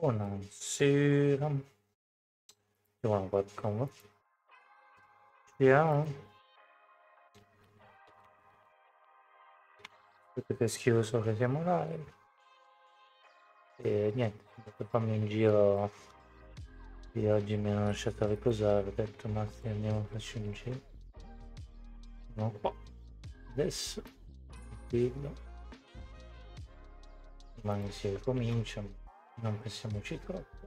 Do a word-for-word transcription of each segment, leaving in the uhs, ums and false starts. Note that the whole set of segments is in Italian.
Buonasera. Io ho qualcosa. Ciao. Potete scrivere so che siamo live. E niente, per farmi un giro di oggi mi hanno lasciato riposare, ho detto ma se andiamo a farci un giro. No, qua. Adesso tranquillo. Domani si ricomincia, non pensiamoci troppo.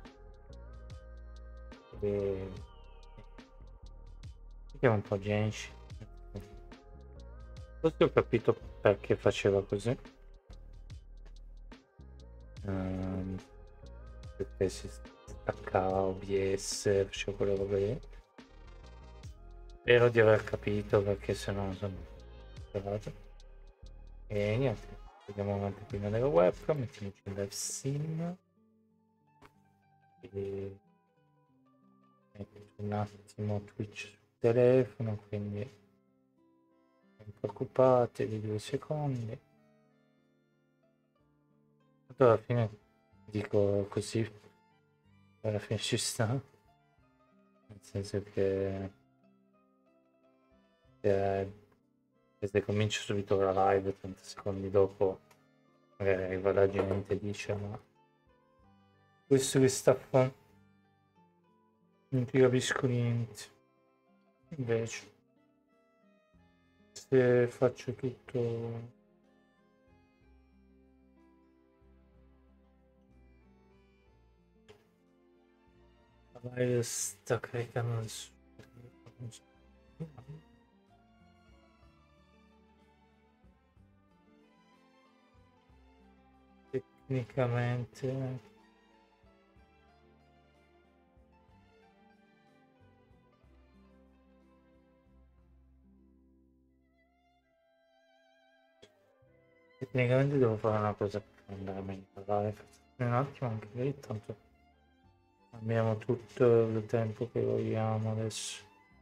E vediamo un po' Genshin. Forse ho capito perché faceva così. Um, perché si staccava O B S, faceva quelle robe lì. Spero di aver capito perché se no sono sperato. E niente, vediamo un'anteprima della webcam, mettiamoci in live sim. E metto un attimo Twitch sul telefono, quindi non preoccupate di due secondi. Alla fine dico così, alla fine ci sta, nel senso che eh, se comincio subito la live, trenta secondi dopo magari arriva la gente e dice ma questo che sta fa non ti capisco niente. Invece se faccio tutto la live sta caricando il suo tecnicamente tecnicamente devo fare una cosa per andare meglio la live un attimo anche lì, tanto abbiamo tutto il tempo che vogliamo adesso,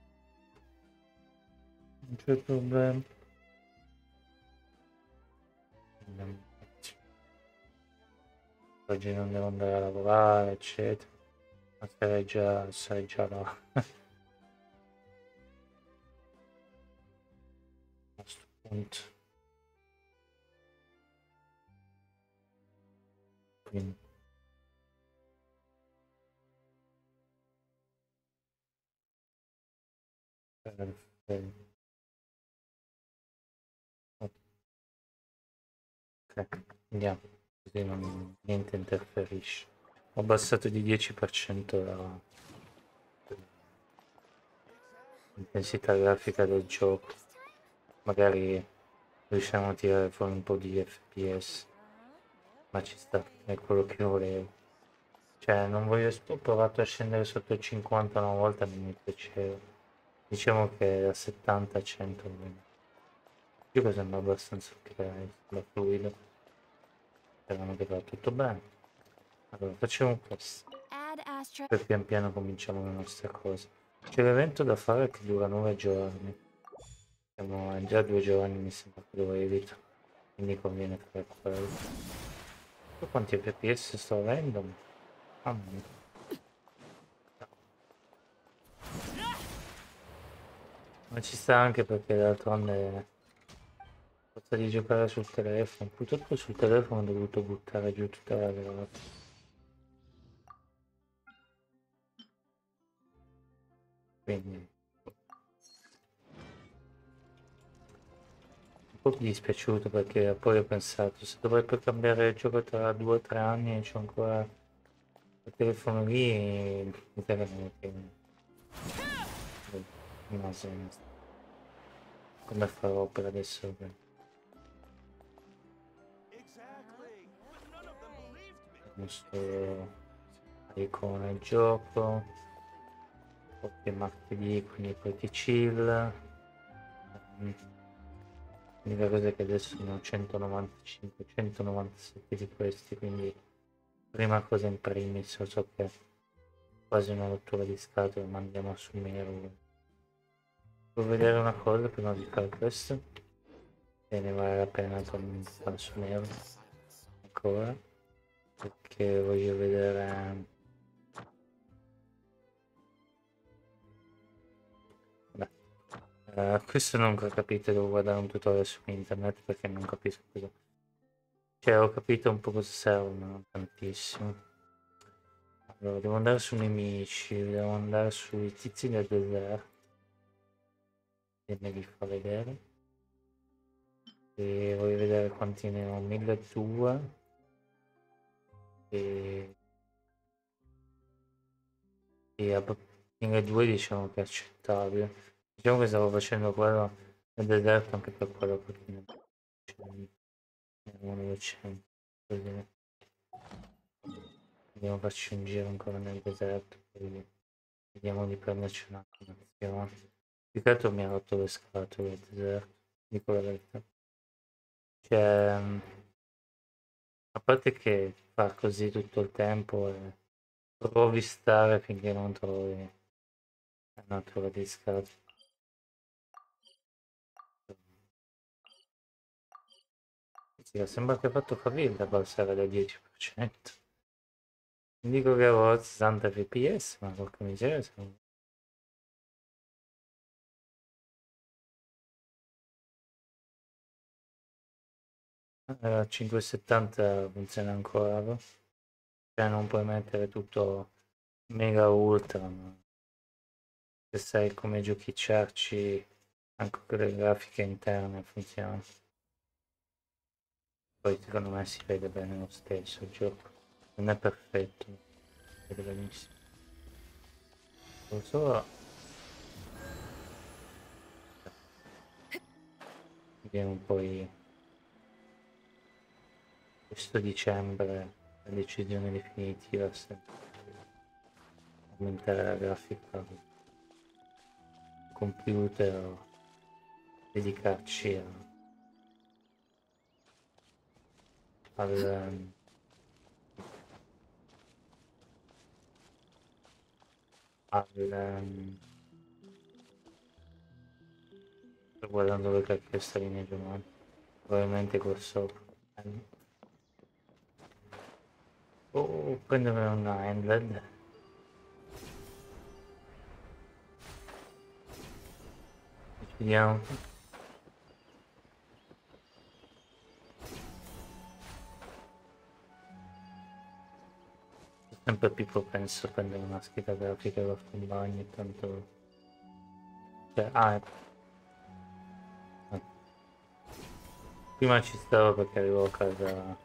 non c'è problema. Oggi non devo andare a lavorare eccetera, ma sarei già, sarei già là a questo punto, quindi perfetto. Ok, andiamo, così non, niente interferisce. Ho abbassato di dieci per cento la intensità grafica del gioco, magari riusciamo a tirare fuori un po' di F P S, ma ci sta, è quello che volevo. Cioè, non voglio, ho provato a scendere sotto il cinquanta una volta, non mi piaceva. Diciamo che da settanta a cento il gioco sembra abbastanza ok, sembra fluido, speriamo che va tutto bene. Allora, facciamo questo. Poi pian piano cominciamo le nostre cose. C'è l'evento da fare che dura nove giorni. Siamo già due giorni, mi sembra che lo evito. Quindi conviene fare quello. Poi quanti F P S sto avendo? Ah, ma ci sta anche perché d'altronde forza di giocare sul telefono. Purtroppo sul telefono ho dovuto buttare giù tutta la grafica. Quindi un po' dispiaciuto perché poi ho pensato se dovrei poi cambiare il gioco tra due o tre anni e c'ho ancora il telefono lì, mi sa che non lo tengo. Non ha senso. Come farò per adesso? Non sto icona il gioco, poi martedì, quindi poi ti chill. L'unica cosa è che adesso ne ho centonovantacinque centonovantasette di questi, quindi prima cosa in primis, so che è quasi una rottura di scatole, ma andiamo a Sumeru. Devo vedere una cosa prima di fare questo, e ne vale la pena tornare a Sumeru ancora. perché voglio vedere. Beh, eh, questo non ho capito, devo guardare un tutorial su internet perché non capisco cosa. Cioè, ho capito un po' cosa servono, non tantissimo. Allora, devo andare su nemici, devo andare sui tizi del deserto. E me li fa vedere. E voglio vedere quanti ne ho, milleduecento. E... e a milleduecento diciamo che è accettabile. Diciamo che stavo facendo quello nel deserto anche per quello perché ne erano duecento. Così. Andiamo a farci un giro ancora nel deserto, poi vediamo di prenderci una nazione. Più che altro mi ha rotto le scatole il deserto, dico la verità. Cioè, a parte che fa così tutto il tempo e provi stare finché non trovi la natura di scatole. Sì, sembra che ha fatto favilla passare del dieci per cento. Dico che avevo sessanta fps, ma porca miseria, siamo... a cinquecentosettanta funziona ancora, no? Cioè non puoi mettere tutto mega ultra, ma se sai come giochicciarci anche con le grafiche interne funziona. Poi secondo me si vede bene lo stesso il gioco. Non è perfetto, ma si vede benissimo. Lo so. Vediamo poi questo dicembre la decisione definitiva se aumentare la grafica al computer o dedicarci a, al, al sto guardando le cacchio stelline giù, ma probabilmente col sopra. Oh, prendere una handled. Vediamo. Sempre più propenso a prendere una scheda grafica da un bagno, tanto... Cioè, ah, ecco. Prima ci stavo perché arrivo a casa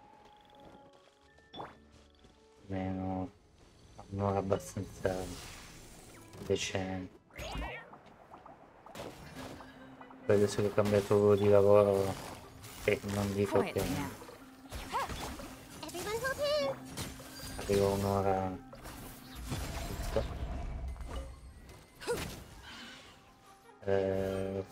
meno a un'ora abbastanza decente. Poi adesso che ho cambiato lavoro di lavoro e non dico che arrivo a un'ora giusta. Eh,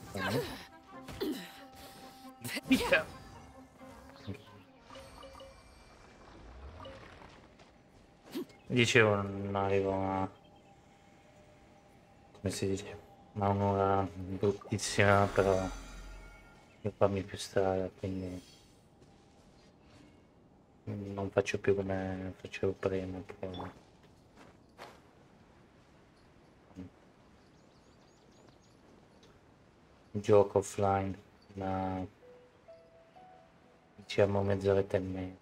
Dicevo, non arrivo a... come si dice? Ma un'ora bruttissima, però per farmi più strada, quindi non faccio più come facevo prima. Però... gioco offline, ma diciamo mezz'oretta e mezza,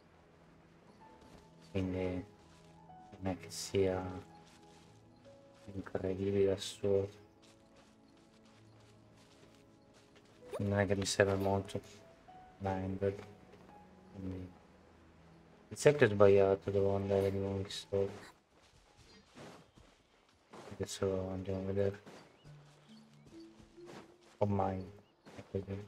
quindi non è che sia incredibile, assurdo. Non è che mi serve molto Minded. Quindi... mi sa che ho sbagliato, devo andare di nuovo in store. Adesso andiamo a vedere. Oh my, è così.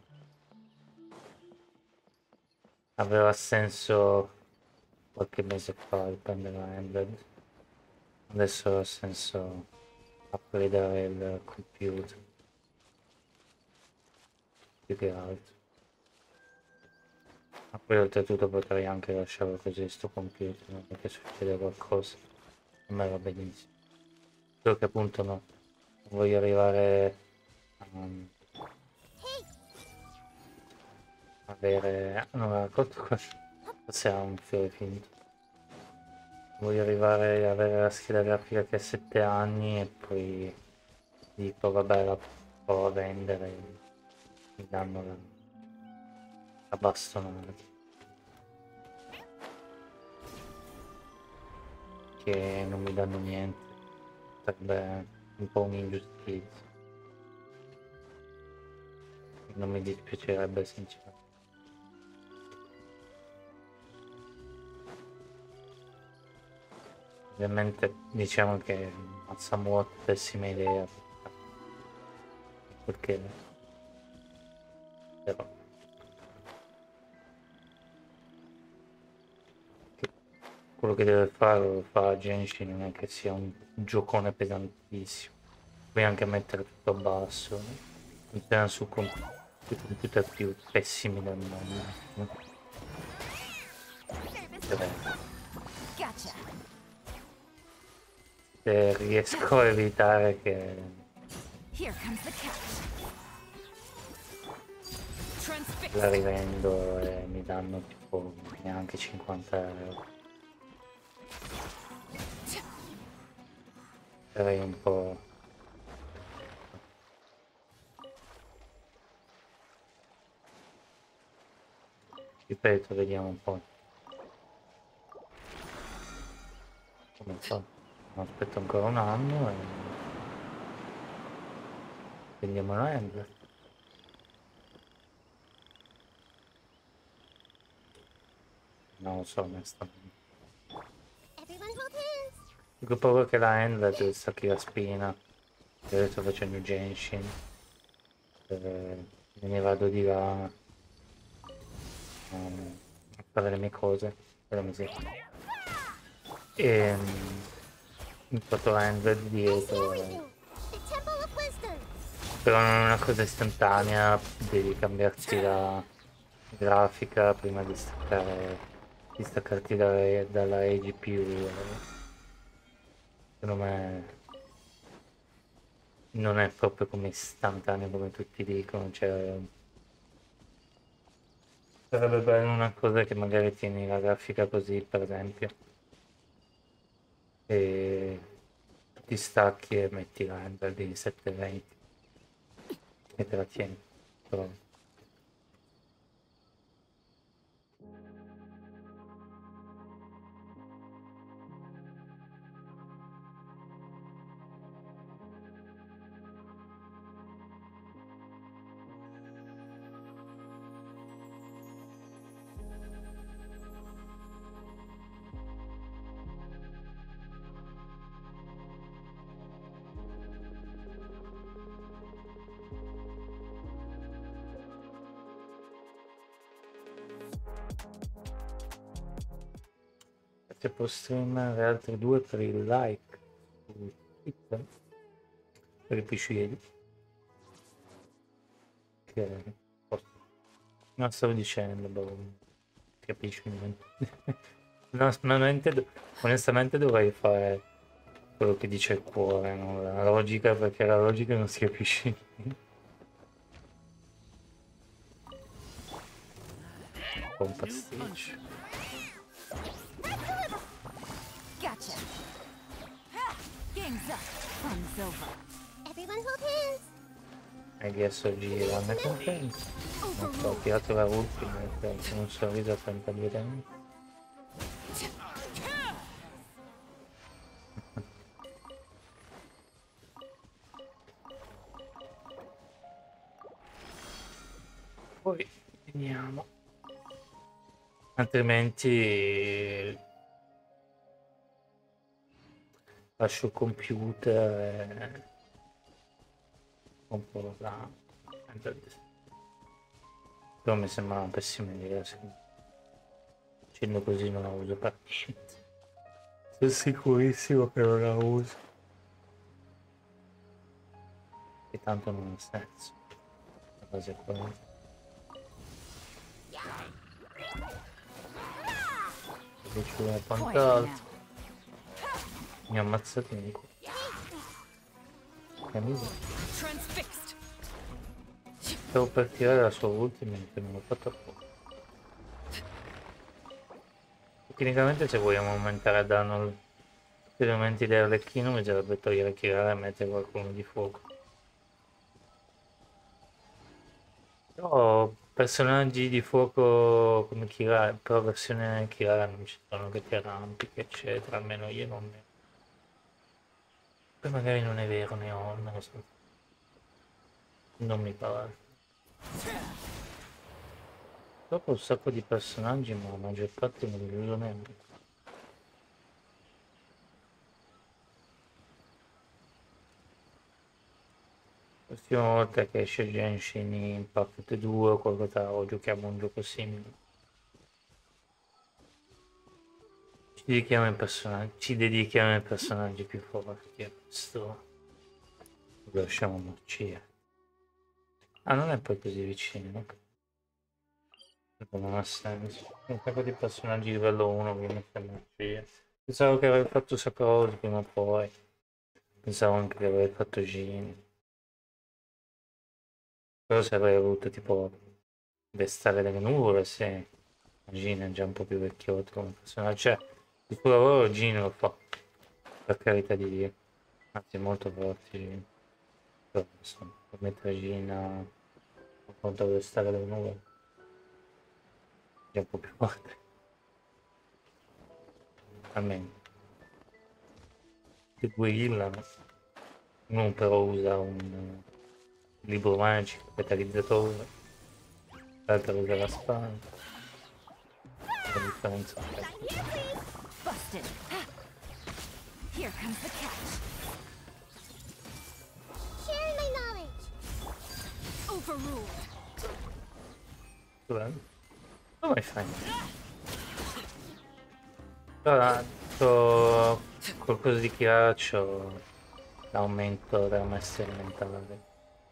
Aveva senso qualche mese fa di prendere la Handed. Adesso ha senso upgradare il computer. Più che altro. Ma poi oltretutto potrei anche lasciarlo così sto computer, non è che succede qualcosa. A me va benissimo. Solo che appunto no. Non voglio arrivare a um, avere... non me la racconto qua. Forse ha un fiore finto. Voglio arrivare ad avere la scheda grafica che ha sette anni e poi dico vabbè la provo a vendere e mi danno la, la bastonata. Che non mi danno niente. Sarebbe un po' un'ingiustizia. Non mi dispiacerebbe sinceramente. Ovviamente diciamo che Mazzamuot pessima idea perché però che quello che deve fare lo fa Genshin, non è che sia un giocone pesantissimo, puoi anche mettere tutto a basso, funziona su com- i computer più pessimi del mondo. Se riesco a evitare che la rivendo e mi danno tipo neanche cinquanta euro, sarei un po'... ripeto, vediamo un po' come fa. Aspetto ancora un anno e prendiamo la Ender. Non lo so onestamente. Dico proprio che la Ender deve stare la spina. Io sto facendo Genshin. Eh, me ne vado di là um, a fare le mie cose. Per la miseria. E mi fatto la Ender dietro. E... però non è una cosa istantanea, devi cambiarti la grafica prima di staccare, di staccarti dalla, dalla A G P U. Secondo me non è proprio come istantaneo come tutti dicono, cioè sarebbe bello una cosa che magari tieni la grafica così per esempio e ti stacchi e metti la render di settecentoventi e te la tieni. Però se posso streamare altri due per il like su Twitter, per i piscieri, che posso... non stavo dicendo, boh, capisci niente. No, onestamente, onestamente dovrei fare quello che dice il cuore, no? La logica, perché la logica non si capisce niente. Un po' un pasticcio. E adesso gira, ne contento. Non so, ho tirato la ultima con un sorriso a trentadue anni. Poi vediamo. Altrimenti lascio il computer e un po' la... però mi sembra una pessima idea, facendo così non la uso per niente. Sono sicurissimo che non la uso. E tanto non ha senso. La cosa è quella. Ci vuole quant'altro. Mi ha ammazzato in culo. Che miseria. Stavo per tirare la sua ultima e non l'ho fatto apposta. Tecnicamente se vogliamo aumentare il danno gli elementi dell'Arlecchino bisognerebbe togliere Kirara e mettere qualcuno di fuoco. Però personaggi di fuoco come Kirara, però versione Kirara non ci sono che ti arrampichi eccetera, almeno io non ne ho. Poi magari non è vero, ne ho, non lo so. Non mi pare. Dopo un sacco di personaggi ma la maggior parte non li uso neanche. La prossima volta che esce Genshin Impact due o qualcosa o giochiamo un gioco simile. Ci dedichiamo ai personaggi, ci dedichiamo ai personaggi più forti a questo. Lo lasciamo marcire. Ah, non è poi così vicino. Non ha senso. Un sacco di personaggi livello uno che mette a marcire. Pensavo che avrei fatto Sakurose prima o poi. Pensavo anche che avrei fatto Jin. Però se avrei avuto tipo Vestale delle nuvole, sì. Jin è già un po' più vecchiotto come personaggio. Cioè, il suo lavoro Jin lo fa. Per carità di Dio. Anzi, è molto forte Jin. Però insomma, per mettere Jin a confronto a Vestale delle nuvole. È un po' più forte. Almeno. Se due illano. Uno però usa un libro magico, catalizzatore. L'altro usa la spada. La differenza è Busted. Here comes the catch. Sharing my knowledge. Overruled. dov'è? Come fai? Allora, c'ho qualcosa di chiaro, c'ho l'aumento della maestria elementare.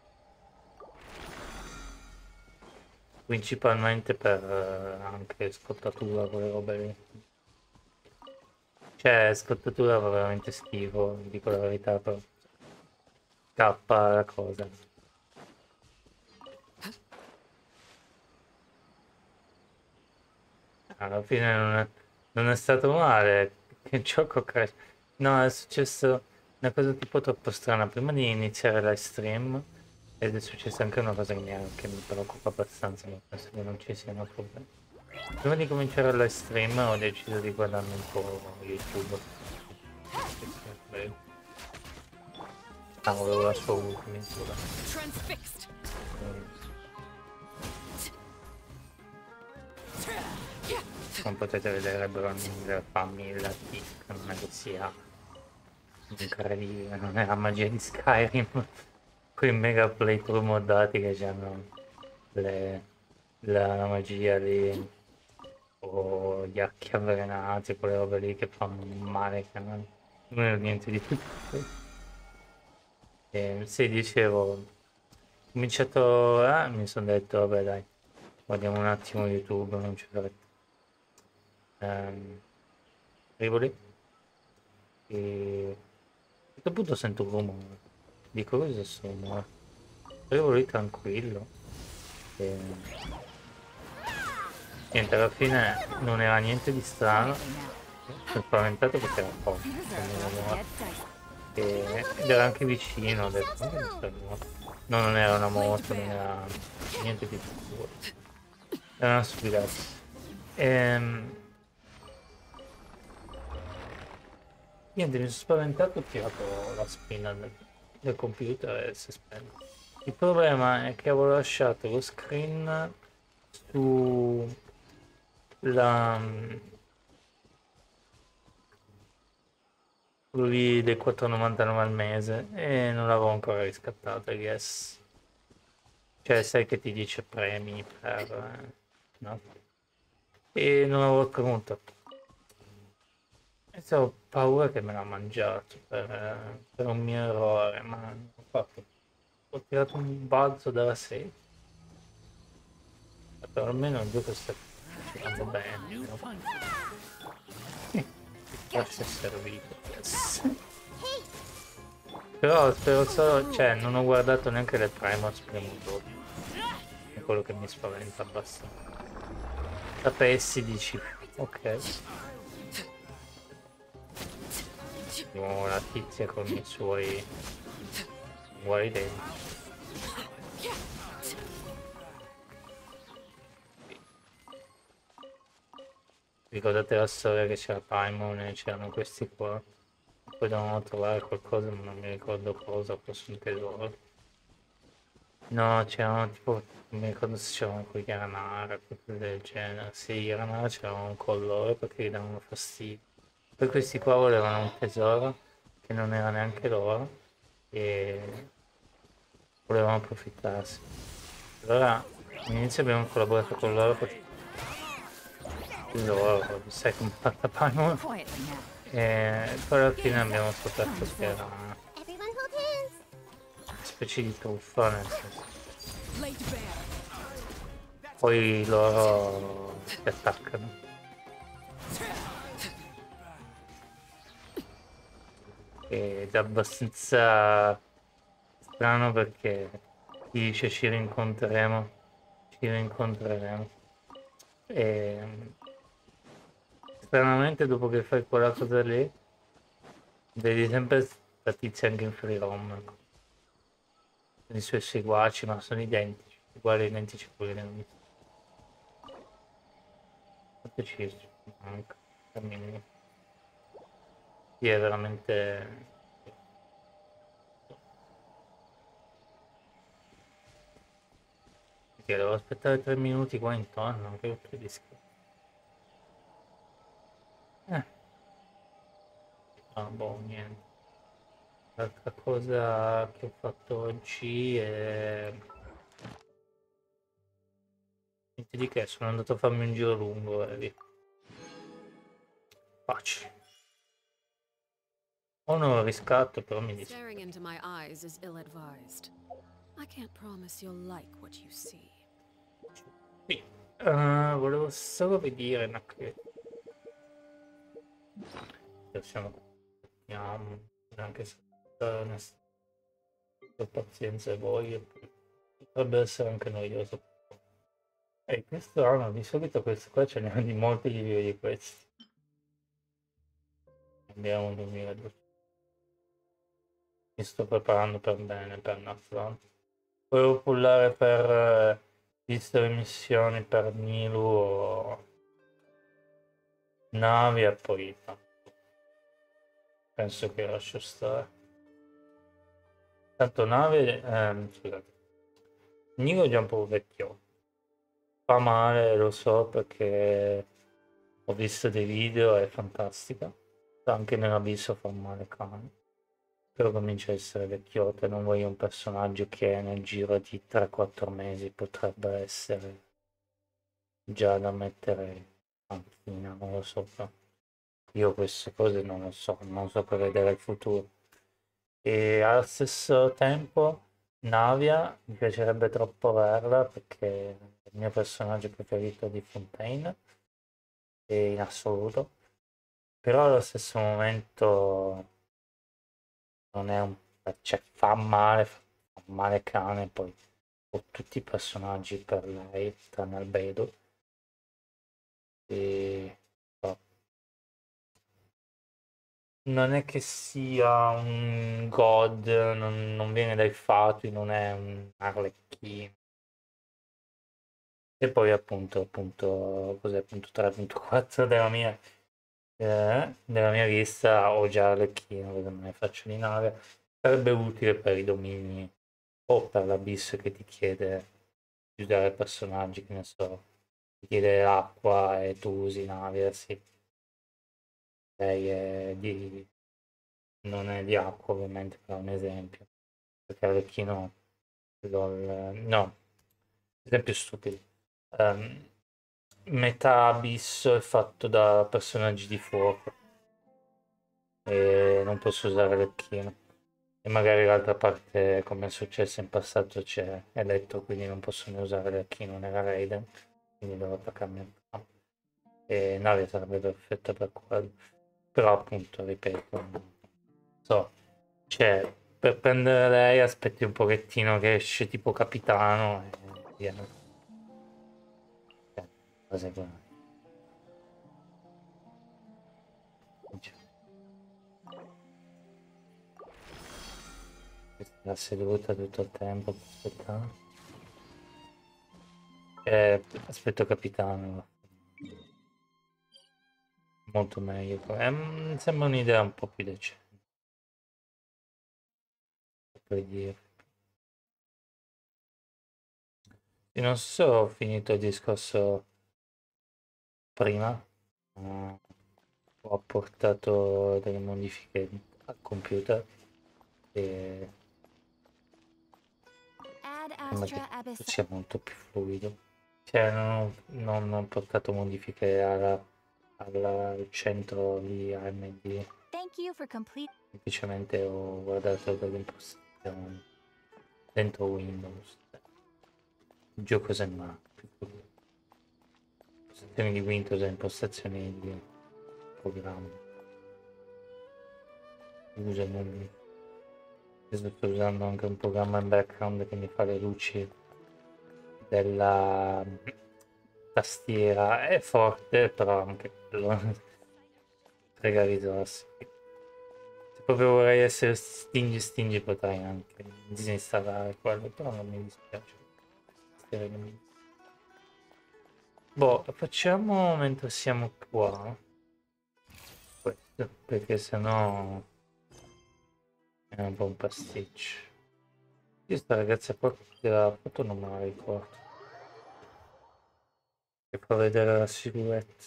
Principalmente per eh, anche scottatura, quelle robe lì. Cioè, scottatura fa veramente schifo, dico la verità, però scappa la cosa. Alla fine non è, non è stato male, che gioco crash. No, è successo una cosa tipo troppo strana. Prima di iniziare live stream ed è successa anche una cosa che mi, che mi preoccupa abbastanza, ma penso che non ci siano problemi. Prima di cominciare il live stream ho deciso di guardarmi un po' YouTube. Ah, avevo la sua ultima misura. Come potete vedere Browning fa mille tick, non è che sia incredibile, non è la magia di Skyrim, quei mega playthrough moddati che hanno le, la, la magia lì, o gli archi avvelenati, quelle robe lì che fanno male, che non, non è niente di tutto. E sì, dicevo, ho cominciato, eh, mi sono detto, vabbè dai, guardiamo un attimo YouTube, non c'è fretta. Ehm, arrivo lì e a un certo punto sento un rumore, dico cosa è questo rumore? Arrivo lì tranquillo e niente, alla fine non era niente di strano, sono spaventato perché era forte e, ed era anche vicino, ho detto "Ma che è sto rumore?" No, non era una moto, non era niente di sicuro, era una stupidezza. Ehm, Niente, mi sono spaventato, ho tirato la spina del, del computer e si è spento. Il problema è che avevo lasciato lo screen su la quello lì dei quattro e novantanove al mese e non l'avevo ancora riscattato, I guess. Cioè, sai che ti dice premi per... eh, no? E non avevo premuto. E se ho paura che me l'ha mangiato per, eh, per un mio errore, ma ho fatto. Ho tirato un balzo dalla sedia. Però almeno il gioco sta funzionando bene. No? Mi piace servito. Yes. Però spero solo, cioè non ho guardato neanche le Tremors premuto. È quello che mi spaventa abbastanza. Sapessi dici, ok. Di nuovo la tizia con i suoi uguali denti. Ricordate la storia che c'era Paimon e c'erano questi qua. Poi dovevamo trovare qualcosa, ma non mi ricordo cosa, forse un tesoro. No, c'erano tipo, non mi ricordo se c'erano quei Granara, cose del genere. Sì, i Granara c'erano con loro perché gli davano fastidio. Poi questi qua volevano un tesoro che non era neanche loro e volevano approfittarsi. Allora all'inizio abbiamo collaborato con loro perché loro, sai come fatta Paimon, Quietly now. e poi alla fine abbiamo scoperto che era una Everyone hold hands. specie di truffa, nel senso. Laid bare. Poi loro si attaccano. Ed è abbastanza strano perché ti dice ci rincontreremo, ci rincontreremo. E stranamente dopo che fai quella cosa lì, vedi sempre la tizia anche in free roam. I suoi seguaci, ma sono identici, uguali identici a quelli che abbiamo visto. Fateci manca. Sì, è veramente. Perché devo aspettare tre minuti qua intorno, che rotto di schifo. Eh, ah, boh, niente. L'altra cosa che ho fatto oggi è. Niente di che, sono andato a farmi un giro lungo e via. Facile. Ho un riscatto, però mi dice. Staring into my eyes is ill-advised. I can't promise you'll like what you see. Sì. Uh, volevo solo vedere una che. Siamo. Andiamo, anche se ho pazienza e voglia, potrebbe essere anche noioso. E questo anno di solito questo qua ce n'è di molti di più di questi. Abbiamo un duemiladodici. Mi sto preparando per bene per una front. Volevo pullare per eh, viste le missioni per Nilu o navi e poi no. Penso che lascio stare. Tanto nave, ehm, scusate. Nilu è già un po' vecchio. Fa male, lo so, perché ho visto dei video, è fantastica. Anche nell'abisso fa male cane. Però comincia a essere vecchiotta, non voglio un personaggio che nel giro di tre quattro mesi potrebbe essere già da mettere in panchina, non lo so. Però io queste cose non lo so, non so prevedere il futuro. E allo stesso tempo Navia mi piacerebbe troppo averla perché è il mio personaggio preferito di Fontaine in assoluto, però allo stesso momento non è un. Cioè fa male, fa male cane, poi ho tutti i personaggi per lei, tranne Albedo. E oh, non è che sia un god, non, non viene dai fatui, non è un arlecchino. E poi appunto, appunto, cos'è appunto tre punto quattro della mia, eh, della mia lista, ho già Arlecchino, cosa me ne faccio di nave. Sarebbe utile per i domini o per l'abisso che ti chiede di usare personaggi, che ne so, ti chiede acqua e tu usi navi, eh, sì. Lei è di. Non è di acqua ovviamente, però è un esempio. Perché Arlecchino, lol, no, esempio stupido. Ehm, metà abisso è fatto da personaggi di fuoco e non posso usare Arlecchino. E magari l'altra parte, come è successo in passato, c'è Eletto, quindi non posso ne usare Arlecchino nella Raiden, quindi devo attaccarmi al campo. E Navia sarebbe perfetta per quello. Però appunto, ripeto, non so, cioè, per prendere lei aspetti un pochettino che esce tipo capitano e via. Cioè, cose che- La seduta tutto il tempo per aspettare. Eh, aspetto capitano. Molto meglio. Eh, mm, sembra un'idea un po' più decente. Per dire. Io non so se ho finito il discorso prima. Uh, ho apportato delle modifiche al computer e Ad sembra che Astra Abyss. sia molto più fluido. Cioè, non ho, non ho portato modifiche alla, alla- al centro di A M D, Thank you for complete. semplicemente ho guardato delle impostazioni dentro Windows. Il gioco sembra più fluido. Impostazioni di Windows e impostazioni di programma. Uso non- Adesso sto usando anche un programma in background che mi fa le luci della tastiera. È forte, però anche quello frega risorse. Se proprio vorrei essere stingi stingi potrei anche disinstallare quello, però non mi dispiace. Tastiera che mi- Boh, facciamo mentre siamo qua questo, perché sennò è un po' un pasticcio. Io sta ragazza qua della foto non me la ricordo. Che fa vedere la silhouette.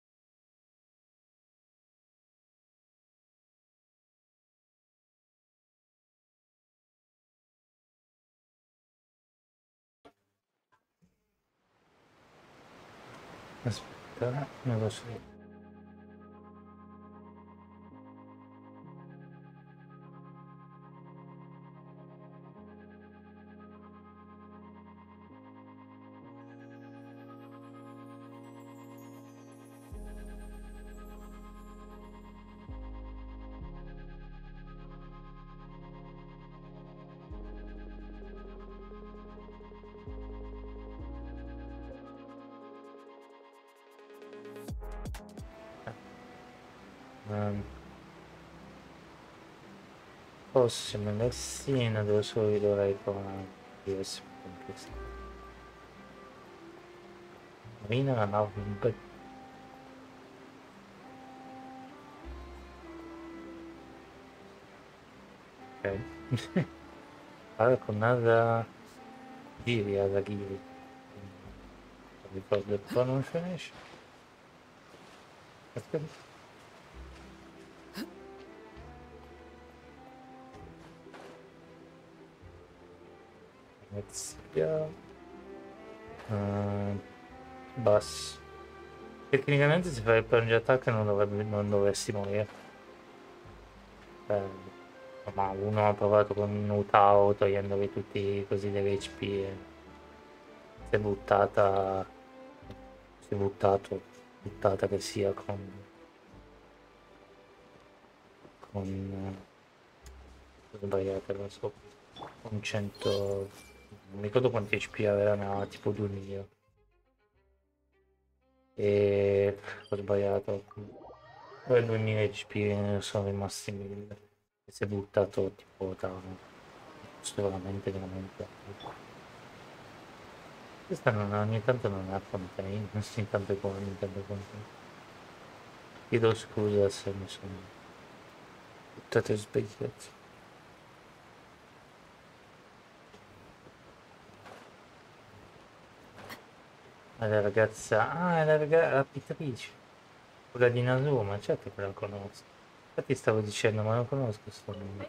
Aspetta, non lo so. Um, forse Messina devo solo ridurre con U S B computer. Marina la nave un bel. Ok. Allora con nada giri alla giri. Non ricordo il pronunciation. Aspetta. Venezia. Uh, bus. Tecnicamente se fai il plunge attack non, dovrebbe, non dovresti morire. Eh, ma uno ha provato con Utao togliendovi tutti così dell'H P e si è buttata. Si è buttato. Buttata che sia con. Con. eh, Ho sbagliato, lo so. Con cento. Non mi ricordo quanti H P aveva, ne aveva tipo duemila. E ho sbagliato. Poi duemila H P ne sono rimasti mille. E si è buttato tipo da questo veramente veramente alto. Questa non, ogni tanto non ha contain, ogni tanto con ogni tanto contain. Chiedo scusa se mi sono buttato sbagliato. Ah, la ragazza, ah, è la ragazza, la pittrice, quella di Nazuma, certo che la conosco. Infatti stavo dicendo, ma non conosco questo nome.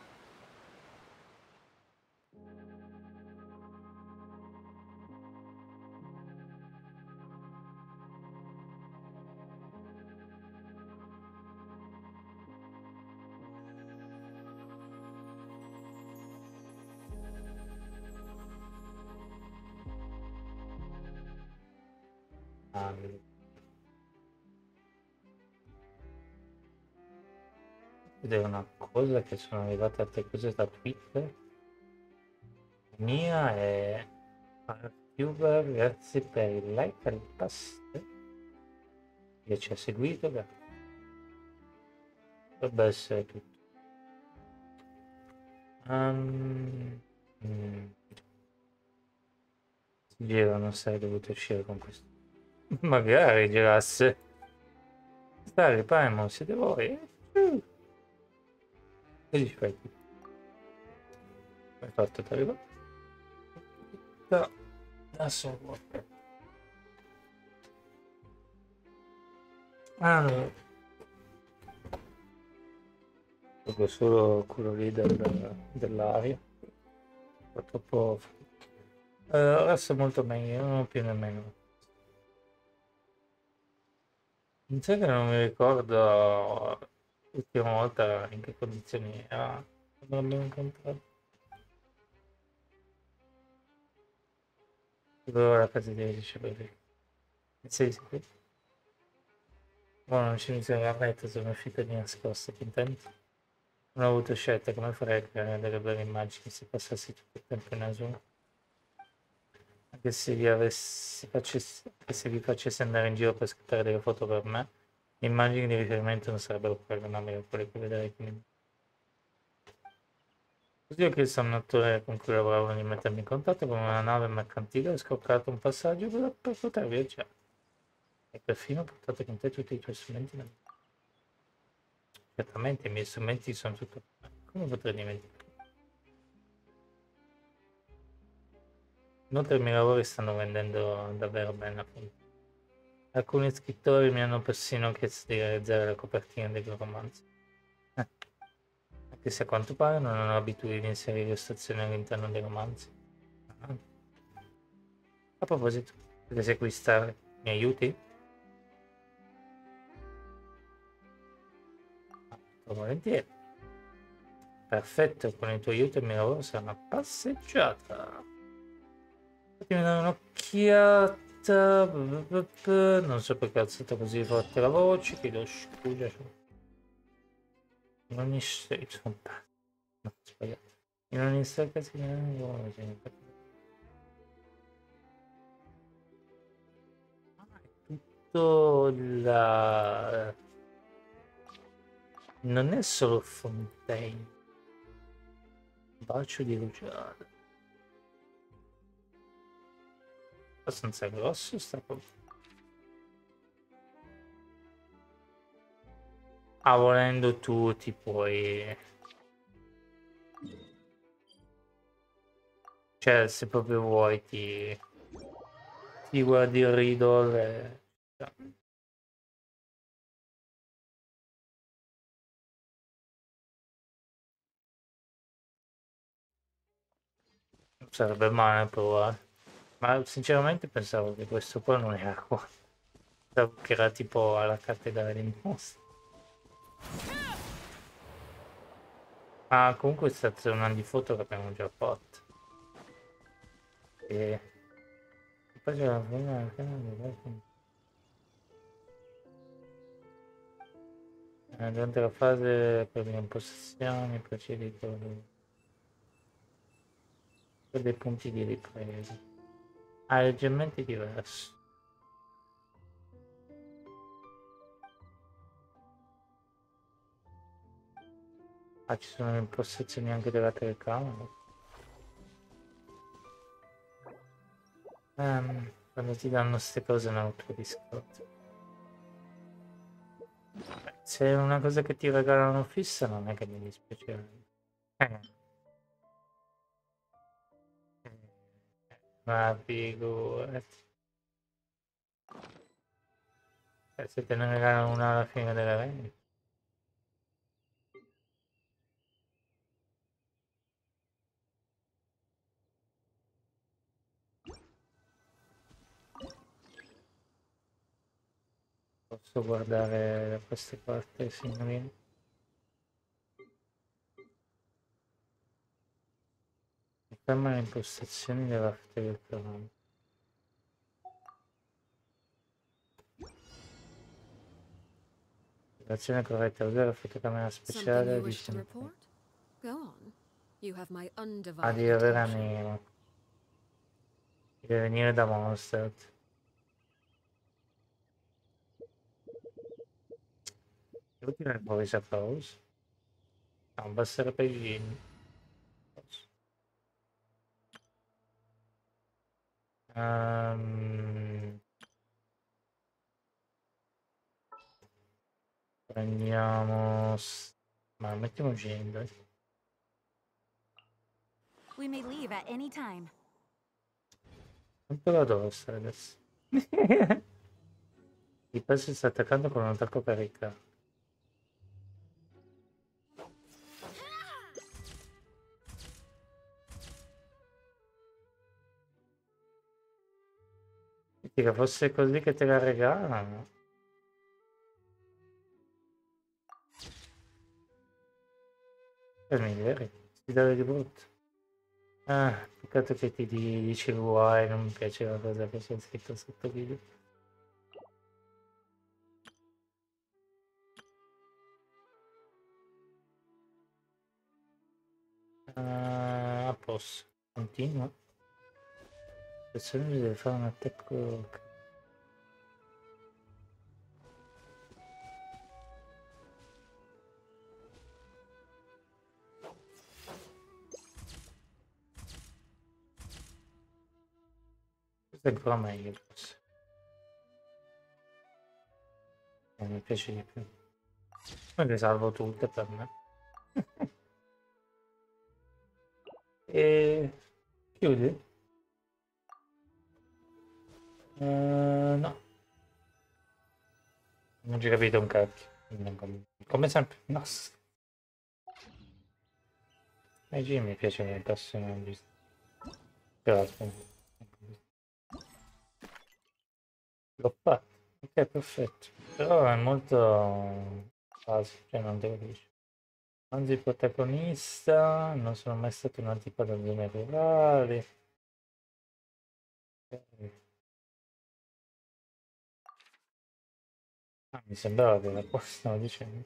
Ah, ed è una cosa che sono arrivate altre cose da Twitter. Mia è Artuber, grazie per il like al pass che ci ha seguito. Dovrebbe essere tutto. Um, mm, si gira, non sei dovuto uscire con questo. Magari girasse. Stare, Paimon, siete voi? Uh. E gli fai qui. Hai fatto ti arriva? No, adesso allora, proprio solo quello lì del, dell'aria. Troppo. Eh, adesso è molto meglio, non ho più nemmeno. Non sai che non mi ricordo l'ultima volta in che condizioni era quando l'abbiamo incontrato. Dovevo la casa di ricevuti. Sei sicuro? Ma non ci bisogna ammettere, sono uscito di nascosto, che intenti? Non ho avuto scelta, come farei a creare delle belle immagini se passassi tutto il tempo in Zoom? Anche se vi avessi facessi, che se vi facessi andare in giro per scattare delle foto per me, le immagini di riferimento non sarebbero paragonabili a quelle che vedrei qui. Così ho chiesto a un attore con cui lavoravo di mettermi in contatto con una nave mercantile e ho scoccato un passaggio per, per poter viaggiare. E perfino ho portato con te tutti i tuoi strumenti. Certamente i miei strumenti sono tutto. Come potrei dimenticare? Inoltre i miei lavori stanno vendendo davvero bene, appunto. Alcuni scrittori mi hanno persino chiesto di realizzare la copertina dei loro romanzi. Eh. Anche se a quanto pare non hanno abitudine di inserire illustrazioni all'interno dei romanzi. Ah. A proposito, potete acquistare? Mi aiuti? Ah, volentieri. Perfetto, con il tuo aiuto il mio lavoro sarà una passeggiata. Fatemi dare un'occhiata. Non so perché ho alzato così forte la voce, chiedo scusa. In ogni senso, no, sbagliato. In ogni senso, tutto la... Non è solo Fontaine. Bacio di rugiada. Abbastanza grosso sta cosa. Ah, volendo tu ti puoi... Cioè, se proprio vuoi ti... Ti guardi il Riddle e... Non sarebbe male provare. Ma sinceramente pensavo che questo qua non era qua. Pensavo che era tipo alla cattedrale di mostri. Ah, comunque è stata una di foto che abbiamo già fatto. E... Poi c'è la prima... Eh, durante la fase per le impostazioni procedi con per dei punti di ripresa. Ah, è leggermente diverso. Ah, ci sono le impostazioni anche della telecamera. Ehm, quando ti danno queste cose non te li scordi. Se è una cosa che ti regalano fissa non è che mi dispiace. Eh. Ma figurati. Eh, se te ne regalano una alla fine della vendita. Posso guardare da queste parti, signorino? Ferma le impostazioni della telecamera. L'azione corretta, usare la fotocamera Something speciale you di wish to report? Go on. You have my Ah, undivided di avere attention. anima. Deve venire da Monster. Devo tirare fuori Suppose? No, basterebbe il... Um, prendiamo... Ma mettiamoci in, dai. We may leave at any time. Quanto la tosta adesso? Il pezzo sta attaccando con un attacco per ricca. Che fosse così che te la regalano. Per migliori, si dà di brutto. Ah, peccato che ti di- dici uai, non mi piace la cosa che c'è scritto sotto video. Ah, a posto, continua. Adesso mi deve fare un attacco. Questo è ancora meglio forse. Eh, mi piace di più. Ma le salvo tutte per me. E chiudi? Uh, no, non ci capito un cacchio. Come, come sempre, no. Ai G mi piacciono i personaggi. Però aspetta. L'ho fatto. Ok, perfetto. Però è molto basico, cioè non devo dire. Anzi, protagonista, non sono mai stato un antipaladino rurale. Ah, mi sembrava che la stavo dicendo.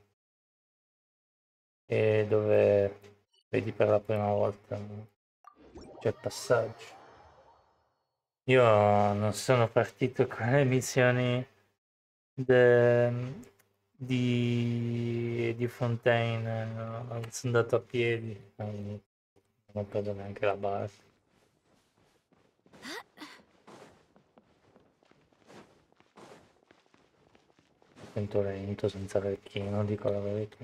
E dove vedi per la prima volta c'è il passaggio. Io non sono partito con le missioni de- di, di Fontaine, no? Sono andato a piedi, non, non ho preso neanche la barca. Sento lento, senza recchino, dico la verità.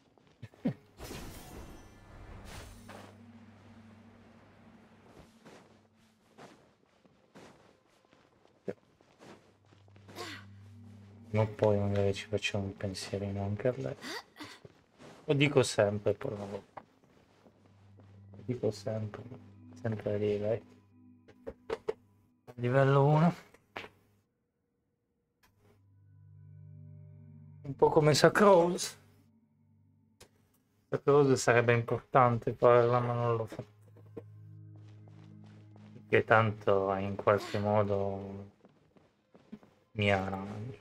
Ma poi magari ci facciamo un pensierino anche a lei. Lo dico sempre, poi non lo lo dico sempre, sempre lì, lei. Livello uno. Un po' come Sacrose. Sacrose sarebbe importante farla, ma non lo fa. Che tanto in qualche modo mi arrange.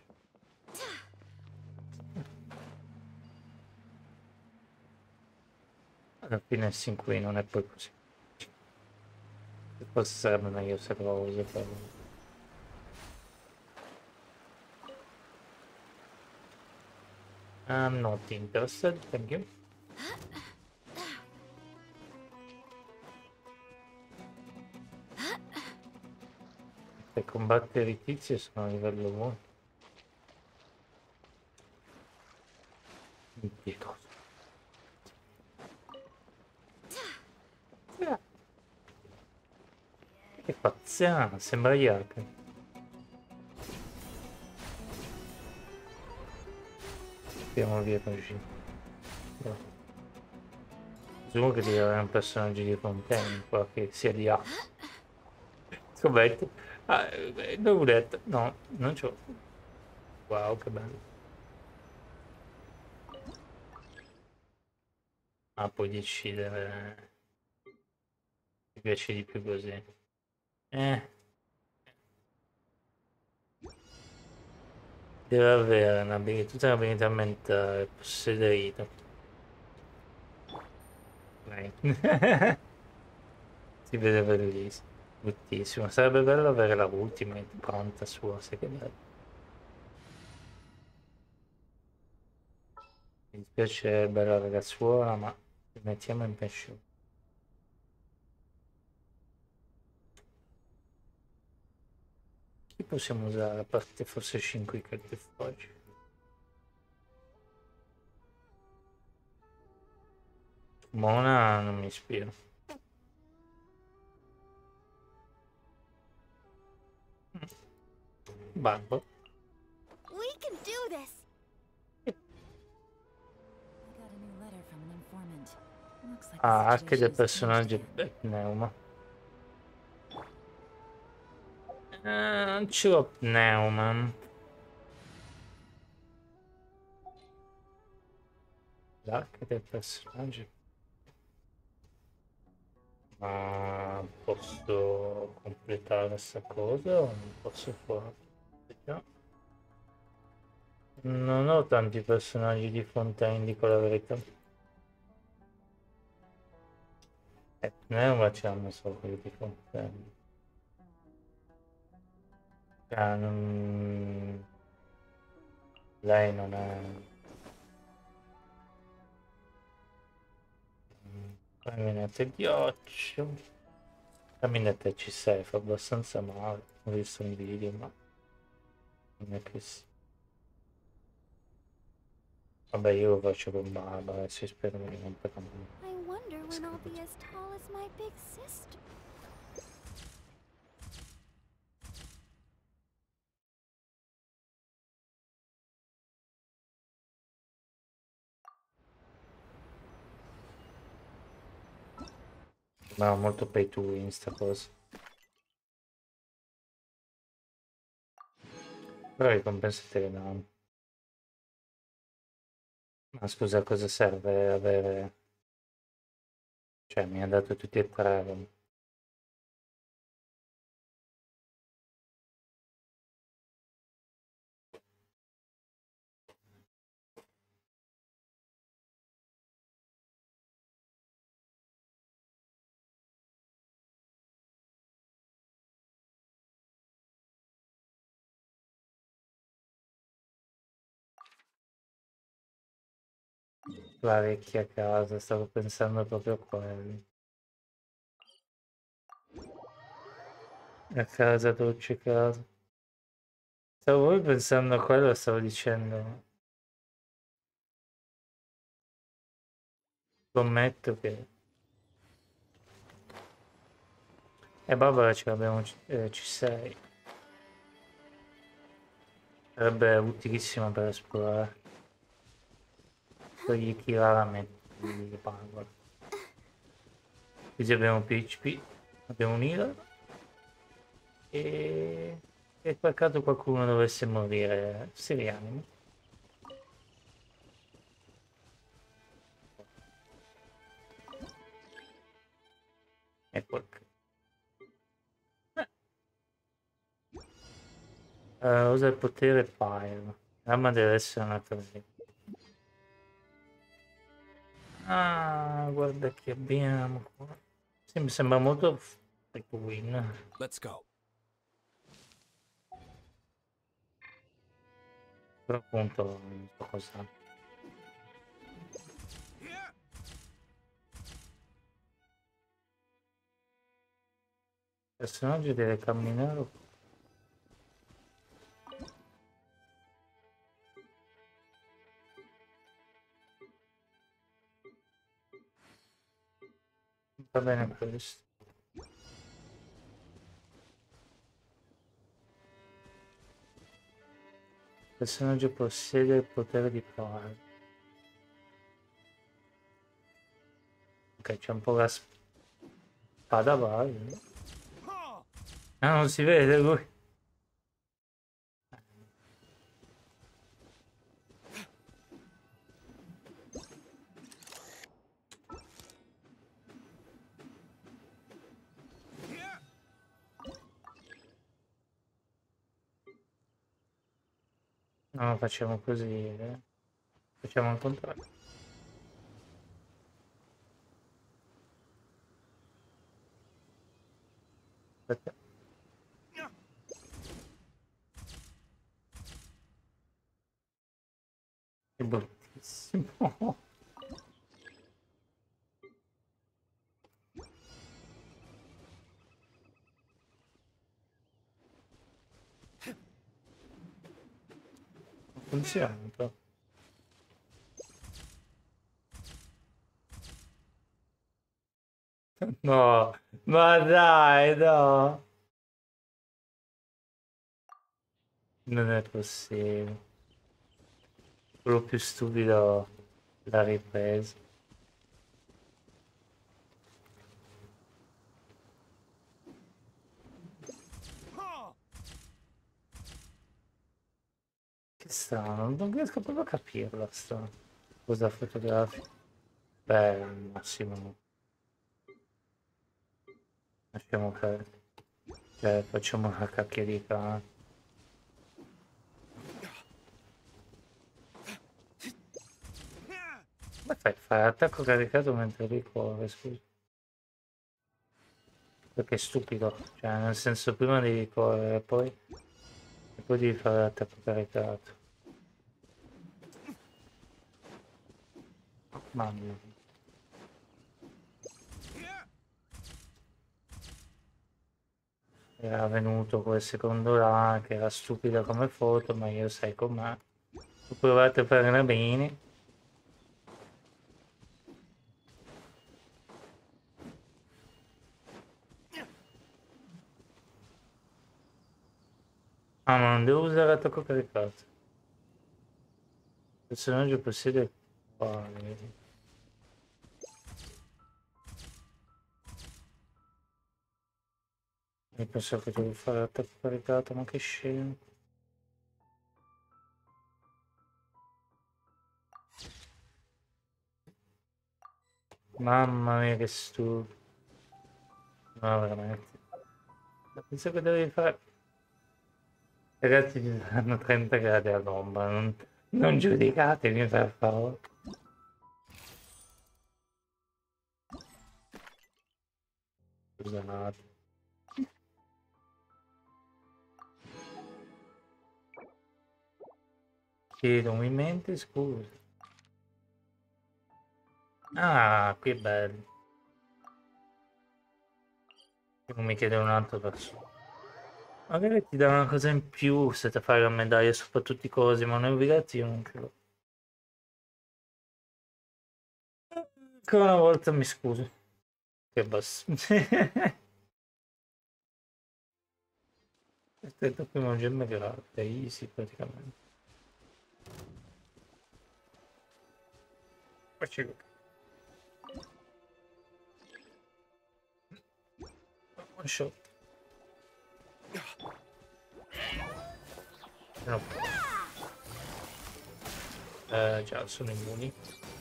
Alla fine sin qui non è poi così. Forse sarebbe meglio Sacrose per... I'm not interested, thank you. Per combattere i tizi sono a livello uno. Impietoso. Che pazziana, sembra Jack. Andiamo via così. No. Presumo che deve avere un personaggio di Fontaine qua che sia di A. Scommetto. Ah, eh, Dovuletto. No, non c'ho. Wow, che bello. Ah, puoi decidere. Mi piace di più così. Eh. Deve avere un'abilità, tutta un'abilità mentale, possederito. Vai. Si vede bellissimo. Bruttissimo. Sarebbe bello avere la ultimate pronta sua, sai che bello. Mi dispiace bella ragazzuola, ma ti mettiamo in pensione. possiamo usare? A parte forse cinque carte foggi. Mona non mi ispira. Barbo. We can do this. I got a new letter from an informant. Looks like the Ah, anche situation del has personaggio changed again. pneuma. Eh, non ce l'ho pneuma. L'arca del personaggio. Ma posso completare questa cosa o non posso farlo? Vediamo. Non ho tanti personaggi di Fontaine, dico la verità. E pneuma ce l'hanno solo quelli di Fontaine. Ah, non... Lei non è... Camminate di ghiaccio. Camminate C sei fa abbastanza male. Ho visto un video, ma non è che sì. Vabbè, io lo faccio con barba, adesso spero di non pagare. I wonder when I'll be as tall as my big sister. Ma molto pay to win sta cosa. Però ricompense te le danno. Ma scusa, a cosa serve avere... Cioè, mi ha dato tutti e tre. La vecchia casa, stavo pensando proprio a quello. A casa, dolce casa. Stavo proprio pensando a quello, stavo dicendo... Scommetto che... E Barbara ce l'abbiamo eh, C sei. Sarebbe utilissima per esplorare. Togli chi la metti di Barbara. Così abbiamo P H P, abbiamo un healer. E... E per caso qualcuno dovesse morire, si rianima. E poi... Uh, usa il potere Fire. L'arma deve essere una tre. Ah, guarda che abbiamo qua. Sì, mi sembra molto free to win. Let's go. Però appunto non so cosa. Il personaggio deve camminare. Va bene questo. Il personaggio possiede il potere di fare. Ok, c'è un po' la spada vai. Ah, non si vede lui. No, facciamo così. Eh. Facciamo il contrario. Aspetta. È bruttissimo. Funziona però. No, ma dai, no. Non è possibile. Quello più stupido l'ha ripreso. Che strano, non riesco proprio a capirla sta cosa fotografica. Beh, al massimo lasciamo perdere. Cioè, facciamo una cacchierita. Come fai? Fai attacco caricato mentre ricorre, scusa. Perché è stupido. Cioè, nel senso, prima devi correre, poi... E poi devi fare l'attacco caricato. Mamma mia. Era venuto quel secondo là, che era stupida come foto, ma io sai com'è. Ho provato a farla bene. Ah, ma non devo usare l'attacco caricato. Il personaggio possiede quali? Mi pensavo che devo fare l'attacco caricato, ma che scemo. Mamma mia che stupido. No, veramente. Penso che devi fare... Ragazzi, mi danno trenta gradi all'ombra, non, non giudicatemi per favore. Scusate. Chiedo un mente, scusa. Ah, qui è bello. Non mi chiede un altro persona. Magari ti dà una cosa in più se ti fai la medaglia sopra tutti i cosi, ma noi ragazzi io non credo. Ancora una volta mi scuso. Che basso. Aspetta, prima un gemme grave, è easy praticamente. Facci one shot. No. Eh, già, sono immuni.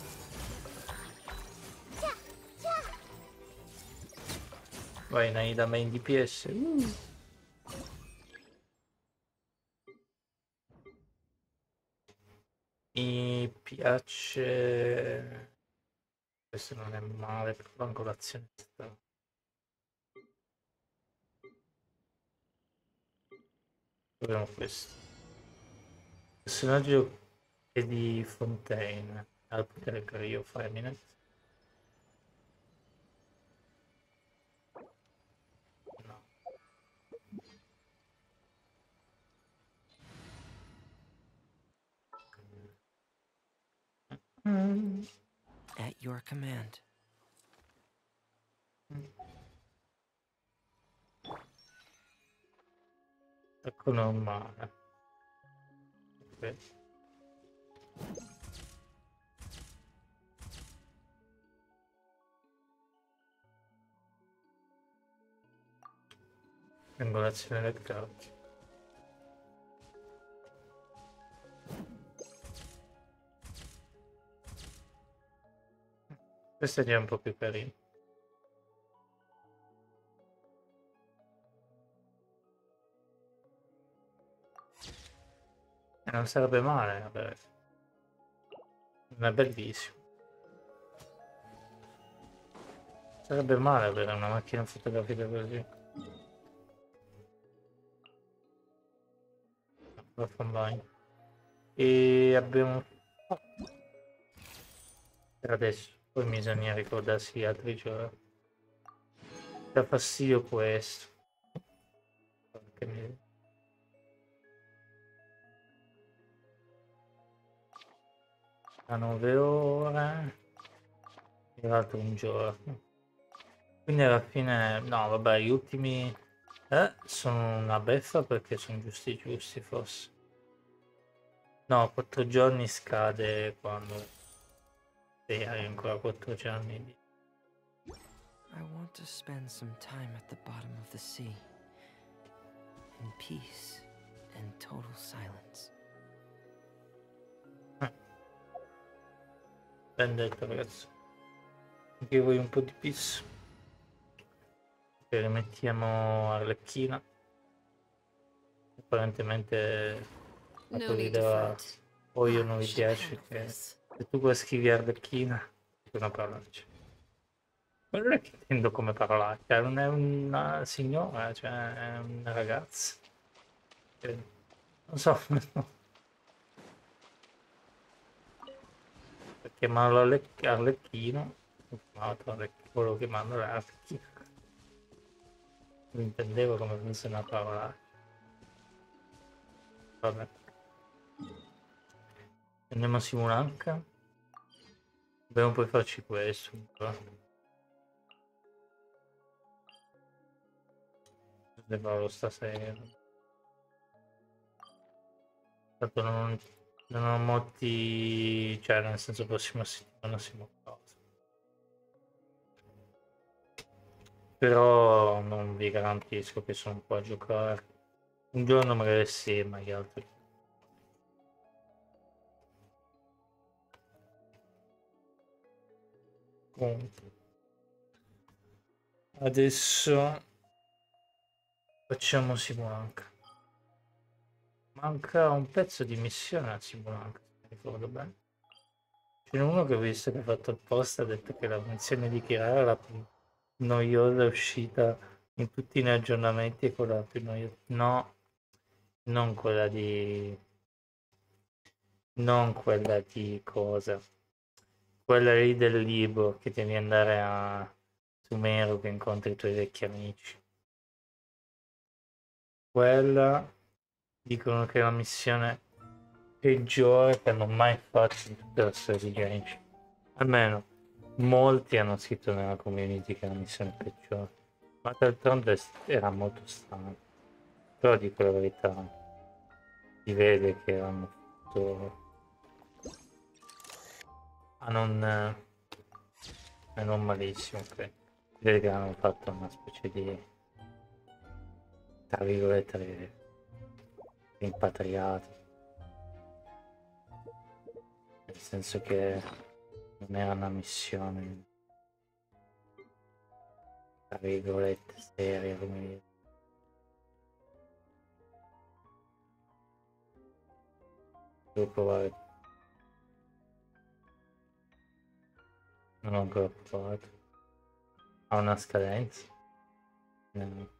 Vai, Naida main D P S. Uh. Mi piace... Questo non è male per l'angolazione. Proviamo questo. Personaggio è di Fontaine. Al potere che io Feminet. No. Mm. At your command. Ecco normale. Okay. Angolazione del calcio. Questo è già un po' più carino. E non sarebbe male, vabbè. Non è bellissimo. Sarebbe male avere una macchina fotografica così. Online. E abbiamo... Per adesso, poi bisogna ricordarsi altri giorni. Dà fastidio questo. Che mi... a nove ore e l'altro un giorno. Quindi alla fine, no, vabbè, gli ultimi eh, sono una beffa perché sono giusti giusti forse. No, quattro giorni scade quando sei hai ancora quattro giorni di... I want to spend some time at the bottom of the sea. In peace and total silence. Ben detto ragazzi. Anche voi un po' di peace. E rimettiamo Arlecchina. Apparentemente la No tua need to idea fret. o io I non vi shall piace handle che this. se tu vuoi scrivi Arlecchina è una parolaccia. Ma non è che intendo come parolaccia, non è una signora, cioè è una ragazza. Cioè, non so, per chiamarlo Arlec- Arlecchino, ho chiamato Arlecchino, volevo chiamarlo Arlecchino. Non intendevo come fosse una parolaccia. Vabbè. Andiamo a Simulanca. Dobbiamo poi farci questo. Però. Ne farò stasera. Tanto non, non ho molti... cioè nel senso prossima settimana siamo a casa. Però non vi garantisco che sono qua a giocare. Un giorno magari sì, ma gli altri. Comunque. Adesso facciamo Simulanca. Manca un pezzo di missione a Simulanca, se mi ricordo bene. C'è uno che ho visto che ha fatto il post, ha detto che la missione di Kirara è la più noiosa uscita in tutti gli aggiornamenti e quella più noiosa. No, non quella di... non quella di cosa. Quella lì del libro che devi andare a Sumeru che incontri i tuoi vecchi amici. Quella dicono che è la missione peggiore che hanno mai fatto in tutta la storia di Genshin. Almeno molti hanno scritto nella community che è la missione peggiore. Ma d'altronde era molto strano. Però dico la verità, si vede che hanno fatto a non, a non malissimo, ok. Si vede che hanno fatto una specie di tra virgolette rimpatriati. Nel senso che non era una missione tra virgolette seria come dire. Devo provare. Non ho ancora provato. Ha una scadenza. No.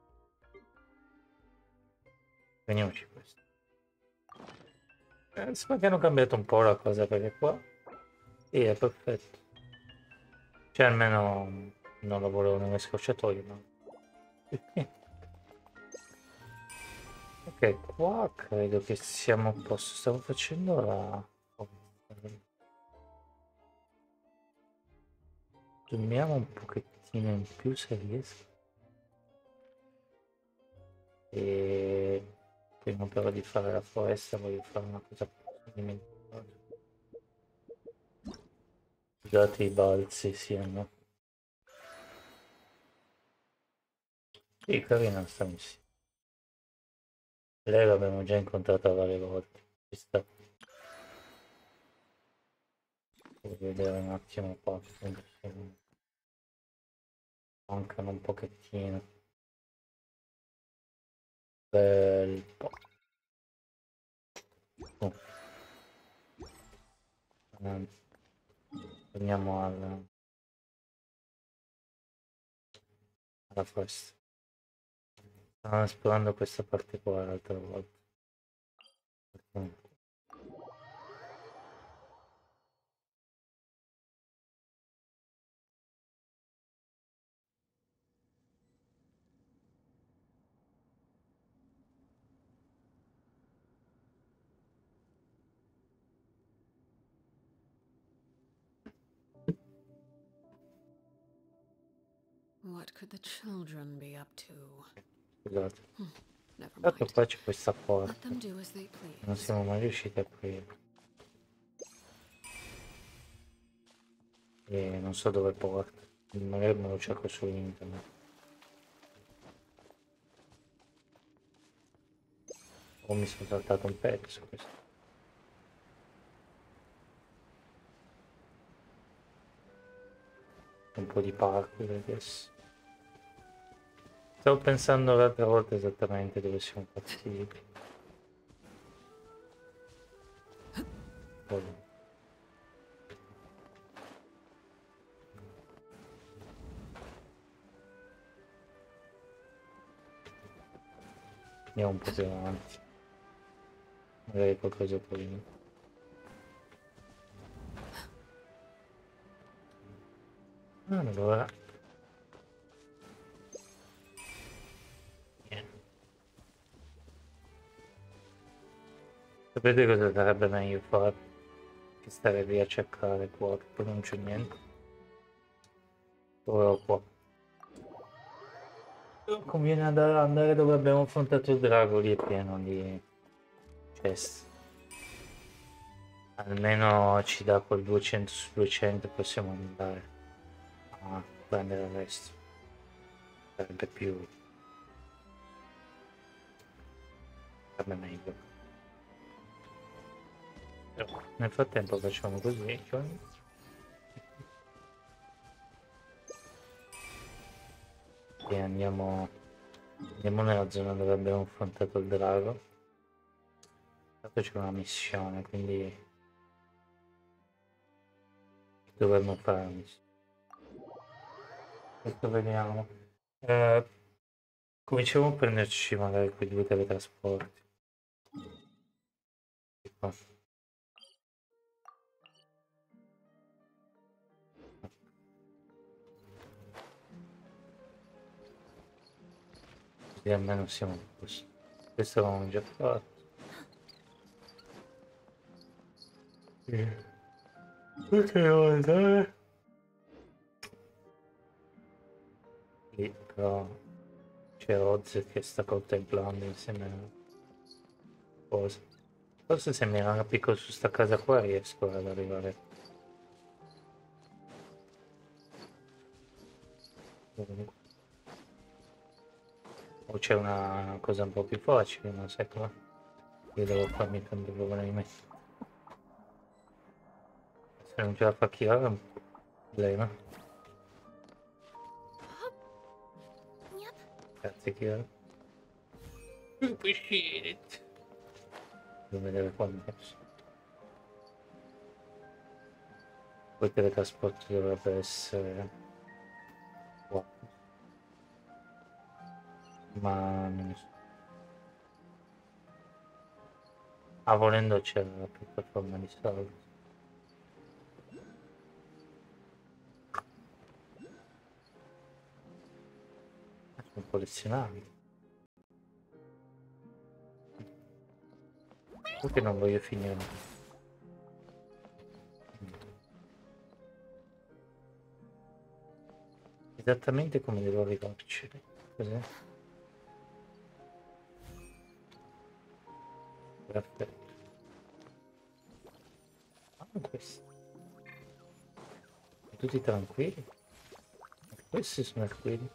Vediamoci questo. Eh, sembra che hanno cambiato un po' la cosa perché qua. Sì, è perfetto. Cioè almeno non lo volevo nelle scorciatoie, ma. Ok, qua credo che siamo a posto. Stavo facendo la. Dormiamo un pochettino in più se riesco. E prima però di fare la foresta voglio fare una cosa dimenticata. Scusate i balzi siano. Sì, carina sta missione. Lei l'abbiamo già incontrata varie volte. Ci sta. Devo vedere un attimo qua. Mancano un pochettino. Bel po'. Oh. Um, torniamo alla, alla foresta. Stavo esplorando questa parte qua l'altra volta. What could the children be up to? Scusate. Never Tanto mind. qua c'è questa Let porta. them do as they Non please. siamo mai riusciti a aprire. E non so dove porta. Magari me lo cerco su internet. O mi sono saltato un pezzo questo. Un po' di parkour adesso. Stavo pensando l'altra volta esattamente dove siamo partiti. Oh. Andiamo un po' più avanti. Magari qualcosa prima. Allora. Niente. Sapete cosa sarebbe meglio fare? Che stare lì a cercare qua, che poi non c'è niente. Ora qua. Conviene andare, andare dove abbiamo affrontato il drago, lì è pieno di chest. Almeno ci dà quel duecento su duecento, possiamo andare a prendere il resto. Sarebbe più... sarebbe meglio. Però nel frattempo facciamo così, cioè... e andiamo, andiamo nella zona dove abbiamo affrontato il drago. Tanto c'è una missione, quindi dovremmo fare la missione. Adesso vediamo. Eh, cominciamo a prenderci magari quei due teletrasporti. E qua. Così almeno siamo così. Questo l'avevamo già fatto. Ok, devo andare. Lì però c'è Oz che sta contemplando insieme a cosa. Forse se mi arrampico su sta casa qua riesco ad arrivare. O c'è una cosa un po' più facile, non sai come. Io devo farmi prendere problemi. Se non ce la fa chi ha è un problema. Grazie Chiara. Shit. Devo vedere qua messo. Poi il teletrasporto dovrebbe essere qua. Ma non so. Ah, volendo c'è la piattaforma di salto. Sono collezionabili. Perché non voglio finire. Esattamente come devo arrivarci. Così. Perfetto. Ah, questi. Tutti tranquilli. Questi sono tranquilli.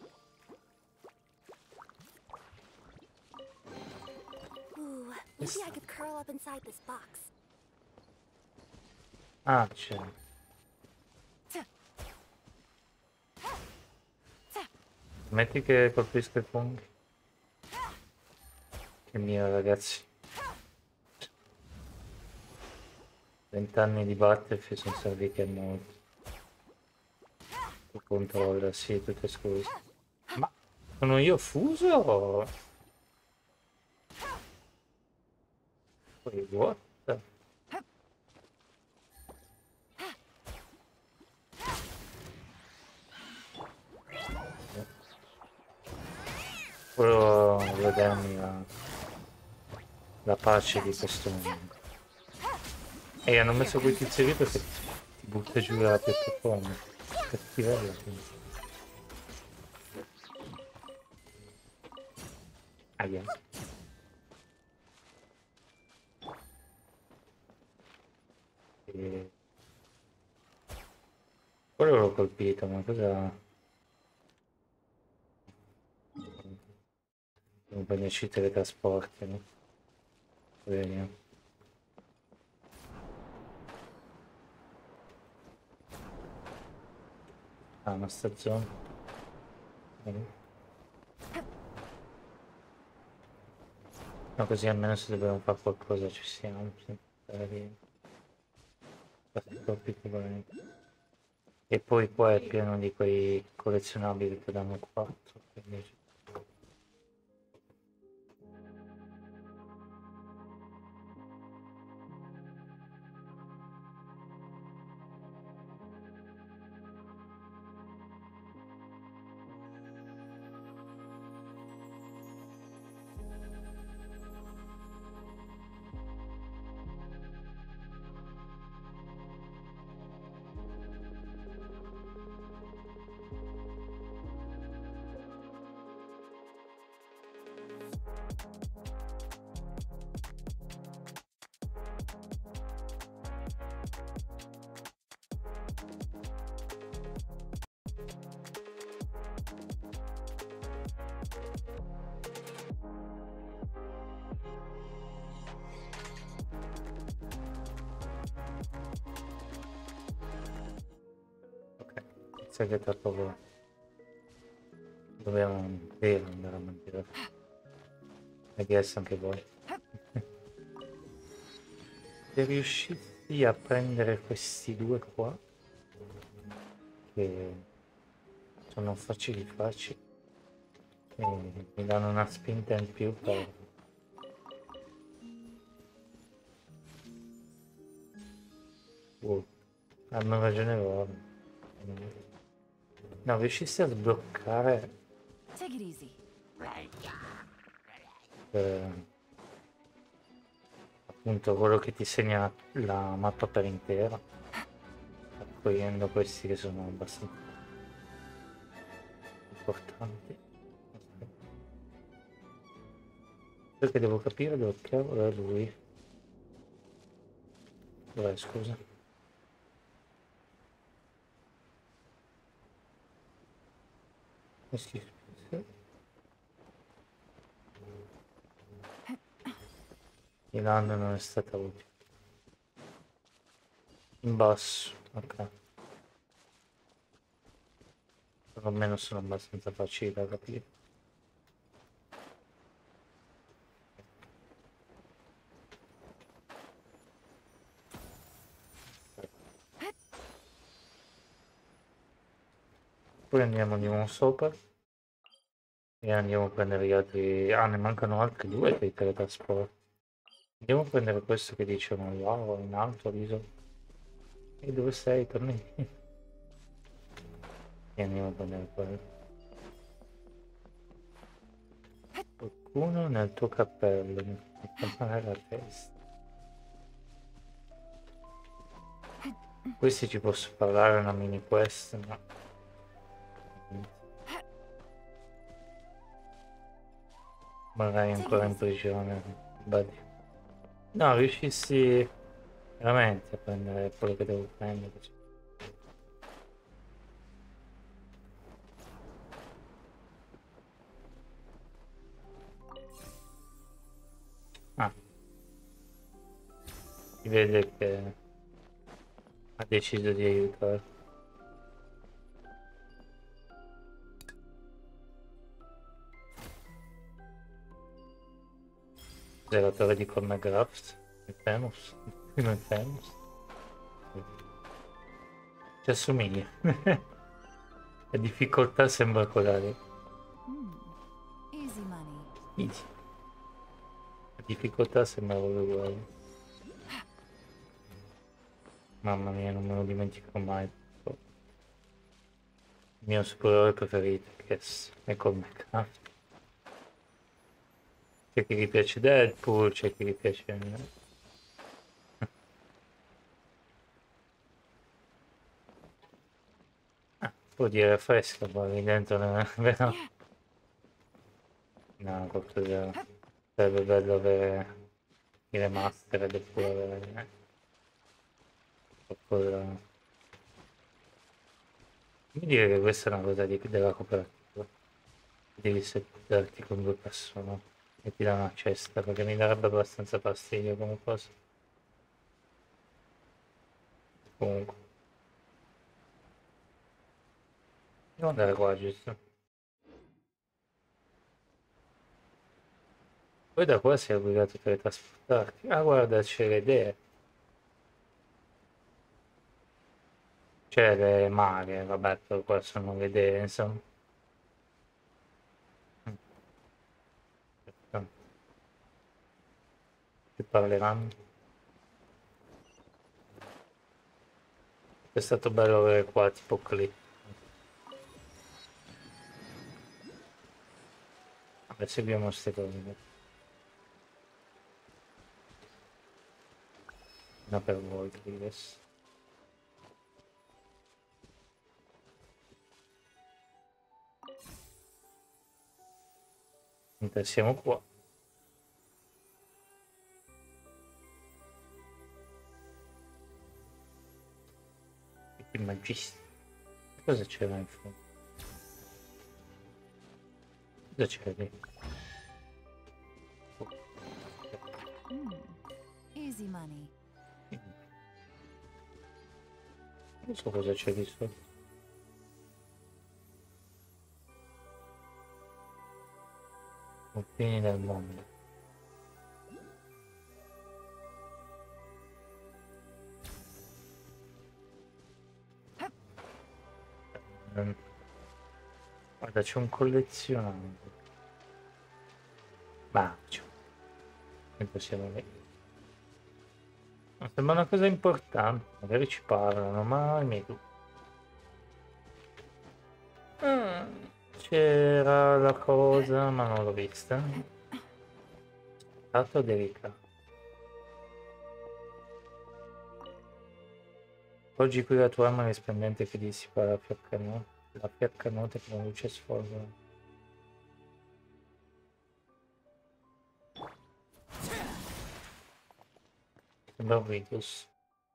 Ooh, maybe I could curl up inside this box. Ah, c'è. Metti che colpisco i funghi. Che mio ragazzi. vent'anni di Battlefield sono serviti a molto. Tu controlla, sì, tutte scuse. Ma sono io fuso? Poi what? Volevo vedermi la, la pace di questo mondo. E hanno messo quei tizi lì perché ti butta giù dalla piattaforma. Cattivella, quindi. Aia. E... quello l'ho colpito, ma cosa... non voglio uscire teletrasporti, no? Vediamo. Ah, ma sta zona. No, così almeno se dobbiamo fare qualcosa ci siamo. Troppi problemi. E poi qua è pieno di quei collezionabili che danno quattro. Quindi... Sai che tra poco dobbiamo devo andare a mangiare e adesso anche voi. Se riuscissi a prendere questi due qua che sono facili facili e mi danno una spinta in più per uh, hanno ragione loro. No, riuscissi a sbloccare Take it easy. eh, appunto quello che ti segna la mappa per intera, raccogliendo questi che sono abbastanza importanti. Perché devo capire dove cavolo è lui. Dov'è, scusa? Sì. Milano non è stata utile. In basso, ok. Perlomeno sono abbastanza facili da capire. Poi andiamo di nuovo sopra e andiamo a prendere gli altri. Ah, ne mancano altri due per i teletrasporti. Andiamo a prendere questo che dicevano là o in alto l'isola. E dove sei? Torni? E andiamo a prendere quello. Qualcuno nel tuo cappello mi fa male la testa. Questi ci posso parlare una mini quest, ma magari ancora in prigione, buddy. No, riuscissi veramente a prendere quello che devo prendere. Ah, si vede che ha deciso di aiutare. La torre di Cornergraft, il Famous, prima il Famous. Ci assomiglia. La difficoltà sembra quella lì. Hmm. Easy money. Easy. La difficoltà sembra uguale. Mamma mia, non me lo dimentico mai. Il mio supereroe preferito, che è Cornergraft. C'è chi gli piace Deadpool, c'è chi gli piace... Ah, può dire fresca poi dentro, vero? No, qualcosa sarebbe bello avere i remastered oppure avere qualcosa. Mi dire che questa è una cosa di, della cooperativa. Devi settarti con due persone e ti dà una cesta perché mi darebbe abbastanza fastidio come cosa. Comunque, devo andare qua, giusto? Poi da qua sei obbligato a teletrasportarti. Ah, guarda, c'è le idee. C'è le maghe, vabbè, però qua sono le idee, insomma. Mm, perfetto. Ci parleranno. È stato bello avere qua, tipo lì. Vabbè, seguiamo queste cose. No, per voi, Clives. Mentre siamo qua. Il magista. Cosa c'era in fondo? Cosa c'era lì? Oh, Hmm. Easy money. non so cosa c'è di sotto. Confini del mondo. Um, guarda, c'è un collezionante. Ma c'è. Noi possiamo vedere. Mi sembra una cosa importante. Magari ci parlano, ma ahimè tu. Ah, c'era la cosa, ma non l'ho vista. Stato delicato. Oggi qui la tua arma risplendente che dissipa la fiacca no- la fiacca nota che la luce sfolgono. Sembra un Ritus.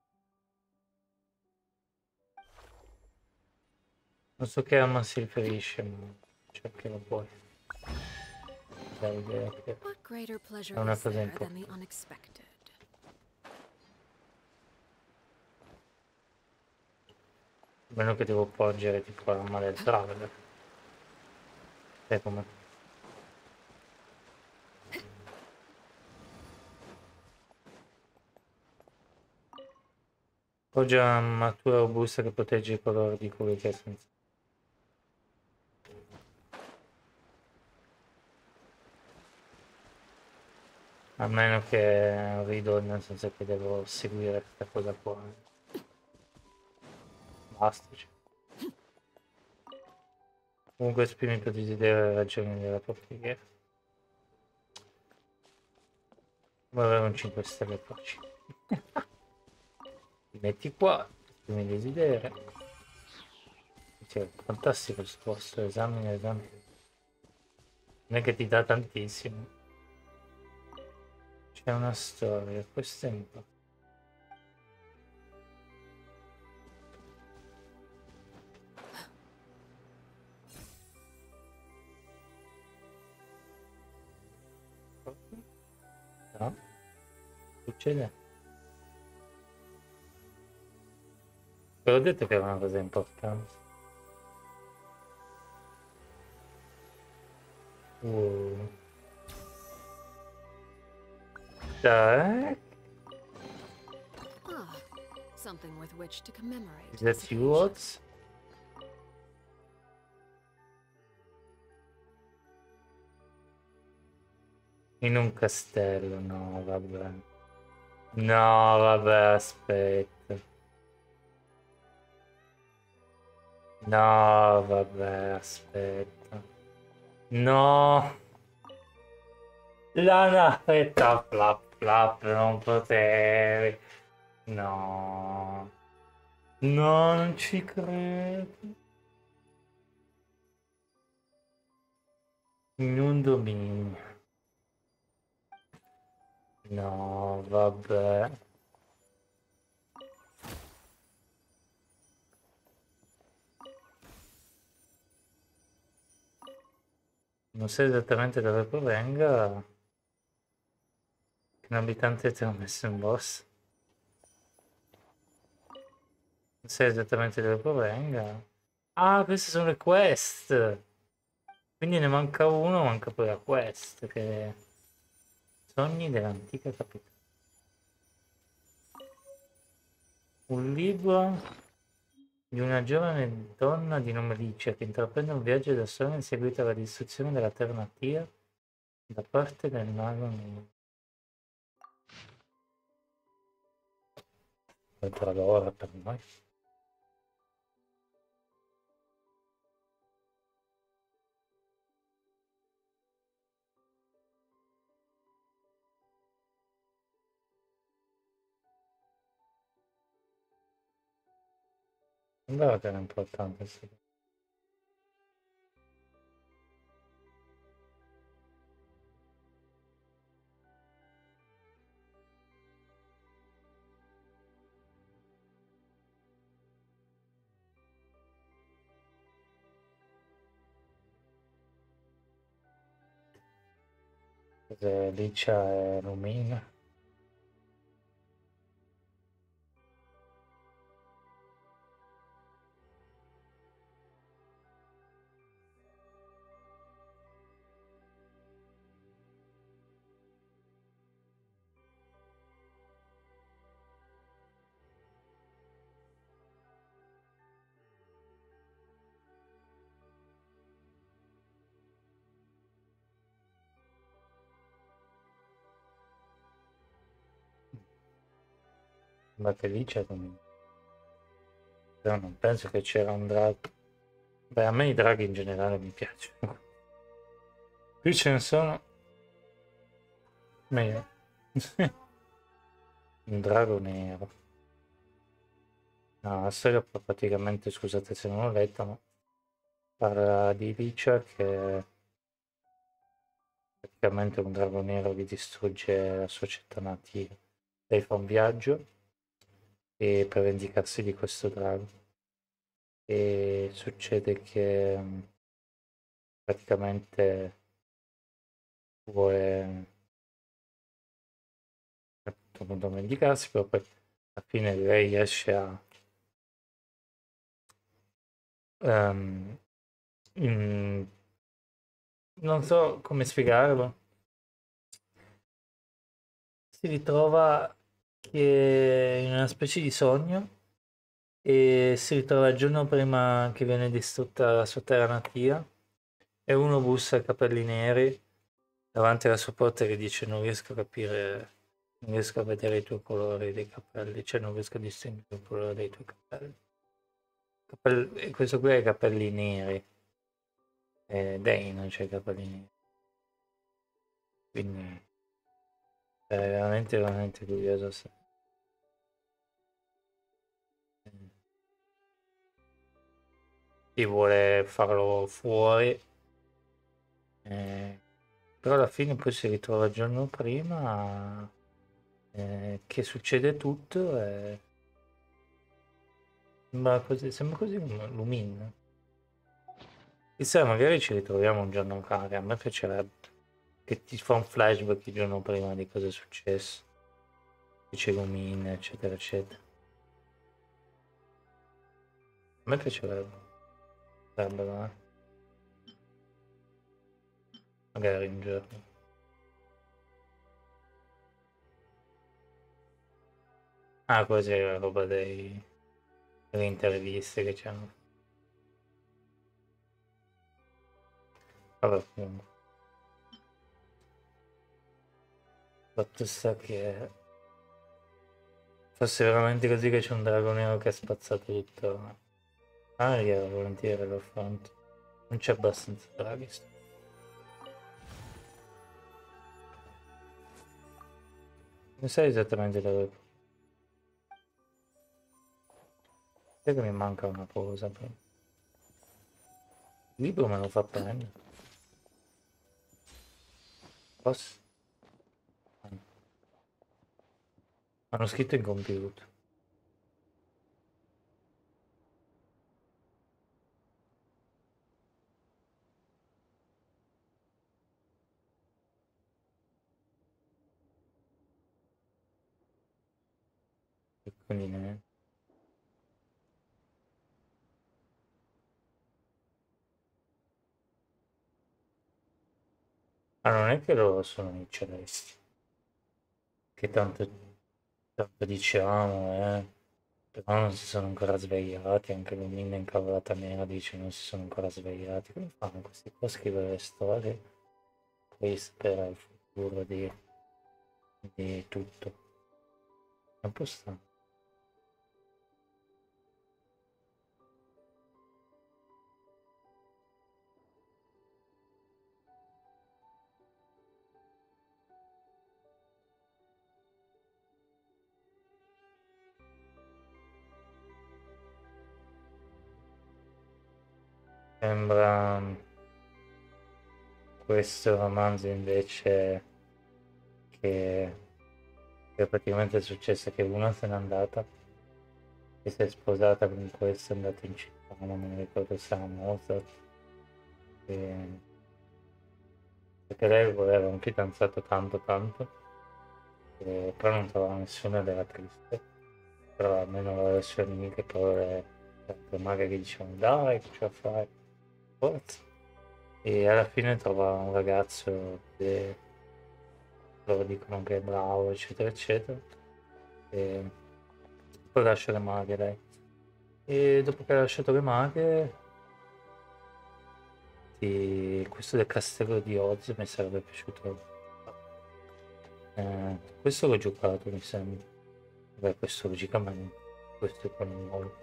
Non so che arma si riferisce, ma c'è che lo vuoi. Dai, idea che What greater pleasure è una is cosa there than importante. the unexpected? A meno che devo porgere tipo l'arma del traveler. Sai come? Poggia un'armatura robusta che protegge i colori di colui che è senza. A meno che rido nel senso che devo seguire questa cosa qua. Basta. Cioè. Comunque esprimi il tuo desiderio e le ragioni della tua preghiera. Vuoi avere un cinque stelle facile. Ti metti qua, esprimi il desiderio. Cioè, fantastico questo posto, esamine, esame. Non è che ti dà tantissimo. C'è una storia, questo è un po'. No? Succede? Ve l'ho detto che era una cosa importante. Uh. Dai. Ah, something with which to commemorate. Is that this you, occasion. Oz? In un castello, no, vabbè. No, vabbè, aspetta. No, vabbè, aspetta. No. La navetta flap flap, non potevi. No. No, non ci credo. in un dominio. No, vabbè. Non sai esattamente dove provenga. Un abitante te l'ho messo in boss. Non sai esattamente dove provenga. Ah, queste sono le quest. Quindi ne manca uno, manca poi la quest. Che... Sogni dell'antica capitale. Un libro di una giovane donna di nome Licia che intraprende un viaggio da sola in seguito alla distruzione della terra natia da parte del mago nero. Oltre l'ora per noi. Sembrava che era importante, sì. Cos'è Licia e Lumina? Ma che Licia e Lumina. Però non penso che c'era un drago. Beh, a me i draghi in generale mi piacciono. Qui ce ne sono. Meglio. Un drago nero. No, la storia praticamente, scusate se non l'ho letta, ma parla di Licia che praticamente un drago nero che distrugge la sua città natia. Lei fa un viaggio e per vendicarsi di questo drago. E succede che mm, praticamente vuole appunto vendicarsi, però poi alla fine lei riesce a ehm, mm, non so come spiegarlo. Si ritrova che in una specie di sogno e si ritrova il giorno prima che viene distrutta la sua terra natia e uno bussa a capelli neri davanti alla sua porta e gli dice non riesco a capire, non riesco a vedere i tuoi colori dei capelli, cioè non riesco a distinguere il colore dei tuoi capelli. Capelli- e questo qui ha i capelli neri, e Dane non c'ha i capelli neri, quindi è veramente veramente curioso. Se... Chi vuole farlo fuori, eh, però alla fine poi si ritrova il giorno prima eh, che succede tutto e sembra così, sembra così un Lumin. Chissà, magari ci ritroviamo un giorno caro, a me piacerebbe che ti fa un flashback il giorno prima di cosa è successo, dice Lumin, eccetera, eccetera. A me piacerebbe, sarebbero, eh. Magari un giorno. Ah, così è la roba dei, delle interviste che c'hanno. Vabbè, comunque. Fatto sta che fosse veramente così che c'è un drago nero che ha spazzato tutto. Ah, io volentieri lo affronto. Non c'è abbastanza draghi. Non sai esattamente dove. Sai che mi manca una cosa. Però. Il libro me lo fa prendere. Posso? Hanno scritto incompiuto. E quindi ne... Ma non è che loro sono i celesti. Che tanto, tanto diciamo, eh. Però non si sono ancora svegliati, anche Lumina incavolata nera dice non si sono ancora svegliati. Come fanno questi qua a scrivere le storie? Poi sapere il futuro di, di tutto. È un po' strano. Sembra questo romanzo invece che, che praticamente è successo che una se n'è andata e si è sposata con questo, è andata in città, ma non mi ricordo se era Mozart, e- perché lei voleva un fidanzato tanto tanto, e però non trovava nessuno ed era triste, però almeno aveva le sue amiche, poi le altre magari dicevano dai che ce la fai, forza. E alla fine trova un ragazzo che loro dicono che è bravo, eccetera, eccetera. E poi lascia le maghe lei. E dopo che ha lasciato le maghe, ti- questo del castello di Oz mi sarebbe piaciuto. Eh, questo l'ho giocato, mi sembra. Beh, questo logicamente, questo è con il nuovo.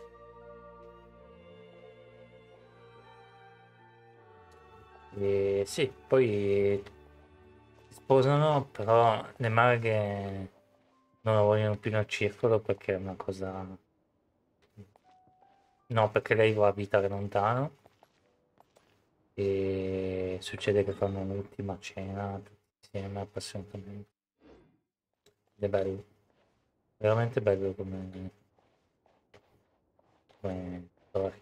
E sì, poi si sposano, però le maghe non la vogliono più nel circolo perché è una cosa... No, perché lei vuole abitare lontano e succede che fanno un'ultima cena tutti insieme appassionatamente. Ed è bello, veramente bello come, come storia.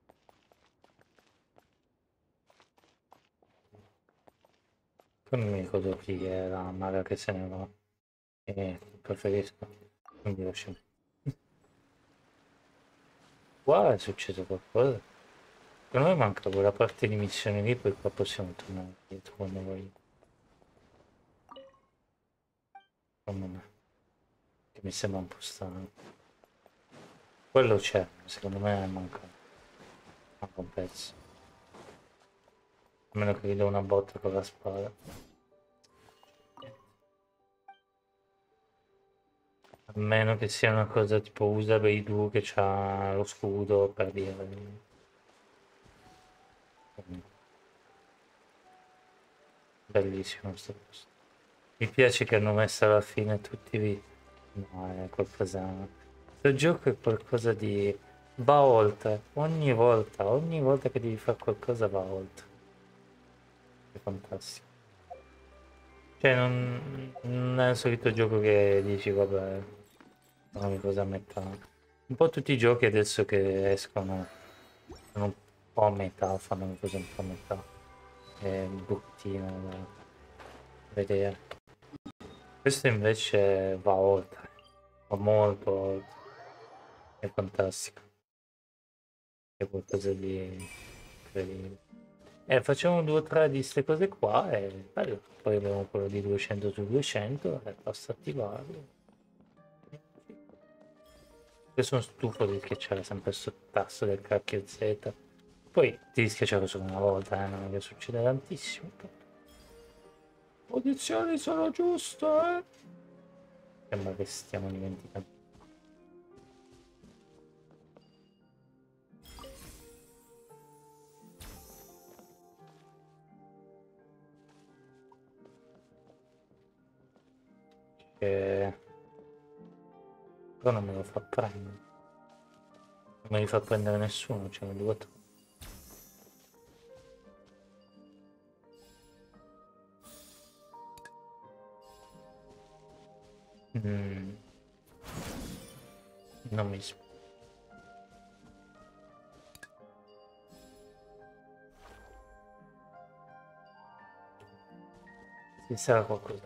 Poi non mi ricordo chi è la maga che se ne va e preferisco, quindi lasciamo. Qua è successo qualcosa. Secondo me manca quella parte di missione lì, poi qua possiamo tornare dietro quando voglio. Secondo me, che mi sembra un po' strano. Quello c'è, secondo me manca, manca un pezzo. A meno che gli do una botta con la spada. A meno che sia una cosa tipo usa Beidou che c'ha lo scudo per dire. Bellissimo sto posto. Mi piace che hanno messo alla fine tutti i... No, è qualcosa... Questo gioco è qualcosa di... Va oltre, ogni volta, ogni volta che devi fare qualcosa va oltre. È fantastico. Cioè non, non è il solito gioco che dici vabbè, sono le cose a metà. Un po' tutti i giochi adesso che escono sono un po' a metà, fanno le cose un po' a metà. È bruttino da vedere. Questo invece va oltre, va molto oltre. È fantastico. È qualcosa di incredibile. Eh, facciamo due o tre di queste cose qua e bello. Poi abbiamo quello di duecento su duecento e basta attivarlo. Io sono stufo di schiacciare sempre questo tasto del cacchio Z. Poi devi schiacciarlo solo una volta, eh, non è che succede tantissimo. Posizioni sono giuste, eh? Sembra che stiamo dimenticando. Che... Però non me lo fa prendere. Non me li fa prendere nessuno, ce ne due o tre. Mm. Non mi spiace. Ci sarà qualcosa.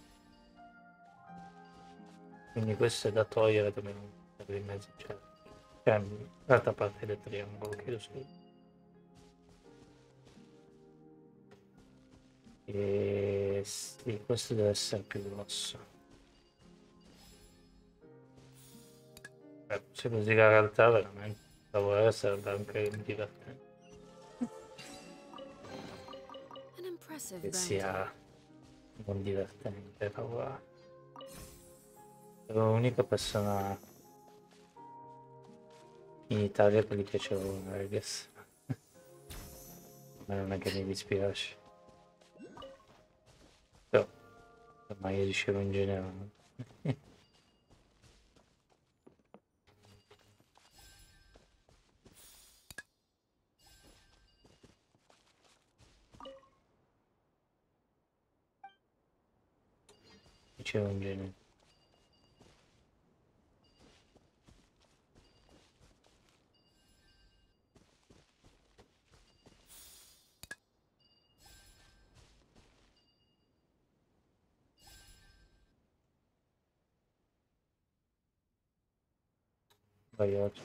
Quindi questo è da togliere per in mezzo, cioè, cioè l'altra parte del triangolo, chiedo scusa. E sì, questo deve essere più grosso. Eh, se così la realtà veramente lavorare sarebbe anche divertente. An impressive Che bounty. sia non divertente lavorare. Sono l'unica persona in Italia che gli piaceva lavorare, guess. Ma non è che mi dispiace. Però, ormai io dicevo in generale. Dicevo in genere. Vai oggi.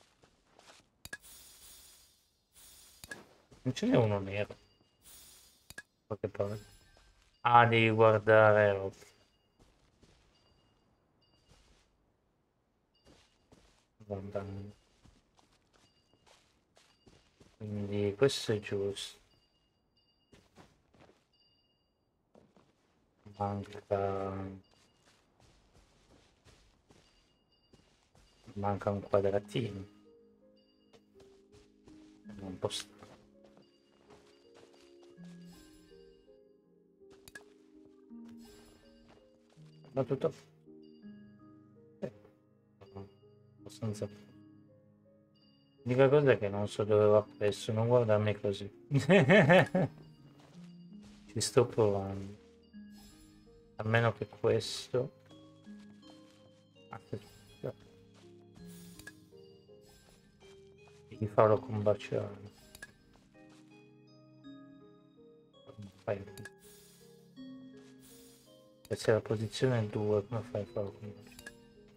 Non ce n'è uno nero. Qualche parte. Ah, devi guardare. Oh. Guarda. Quindi questo è giusto. Manca. Manca un quadratino. Non posso. Ma tutto. Eh, abbastanza. L'unica cosa è che non so dove va questo, non guardarmi così. Ci sto provando. A meno che questo. Aspetta. Devi farlo combaciare. Fai. E se la posizione è due, come fai a farlo combaciare?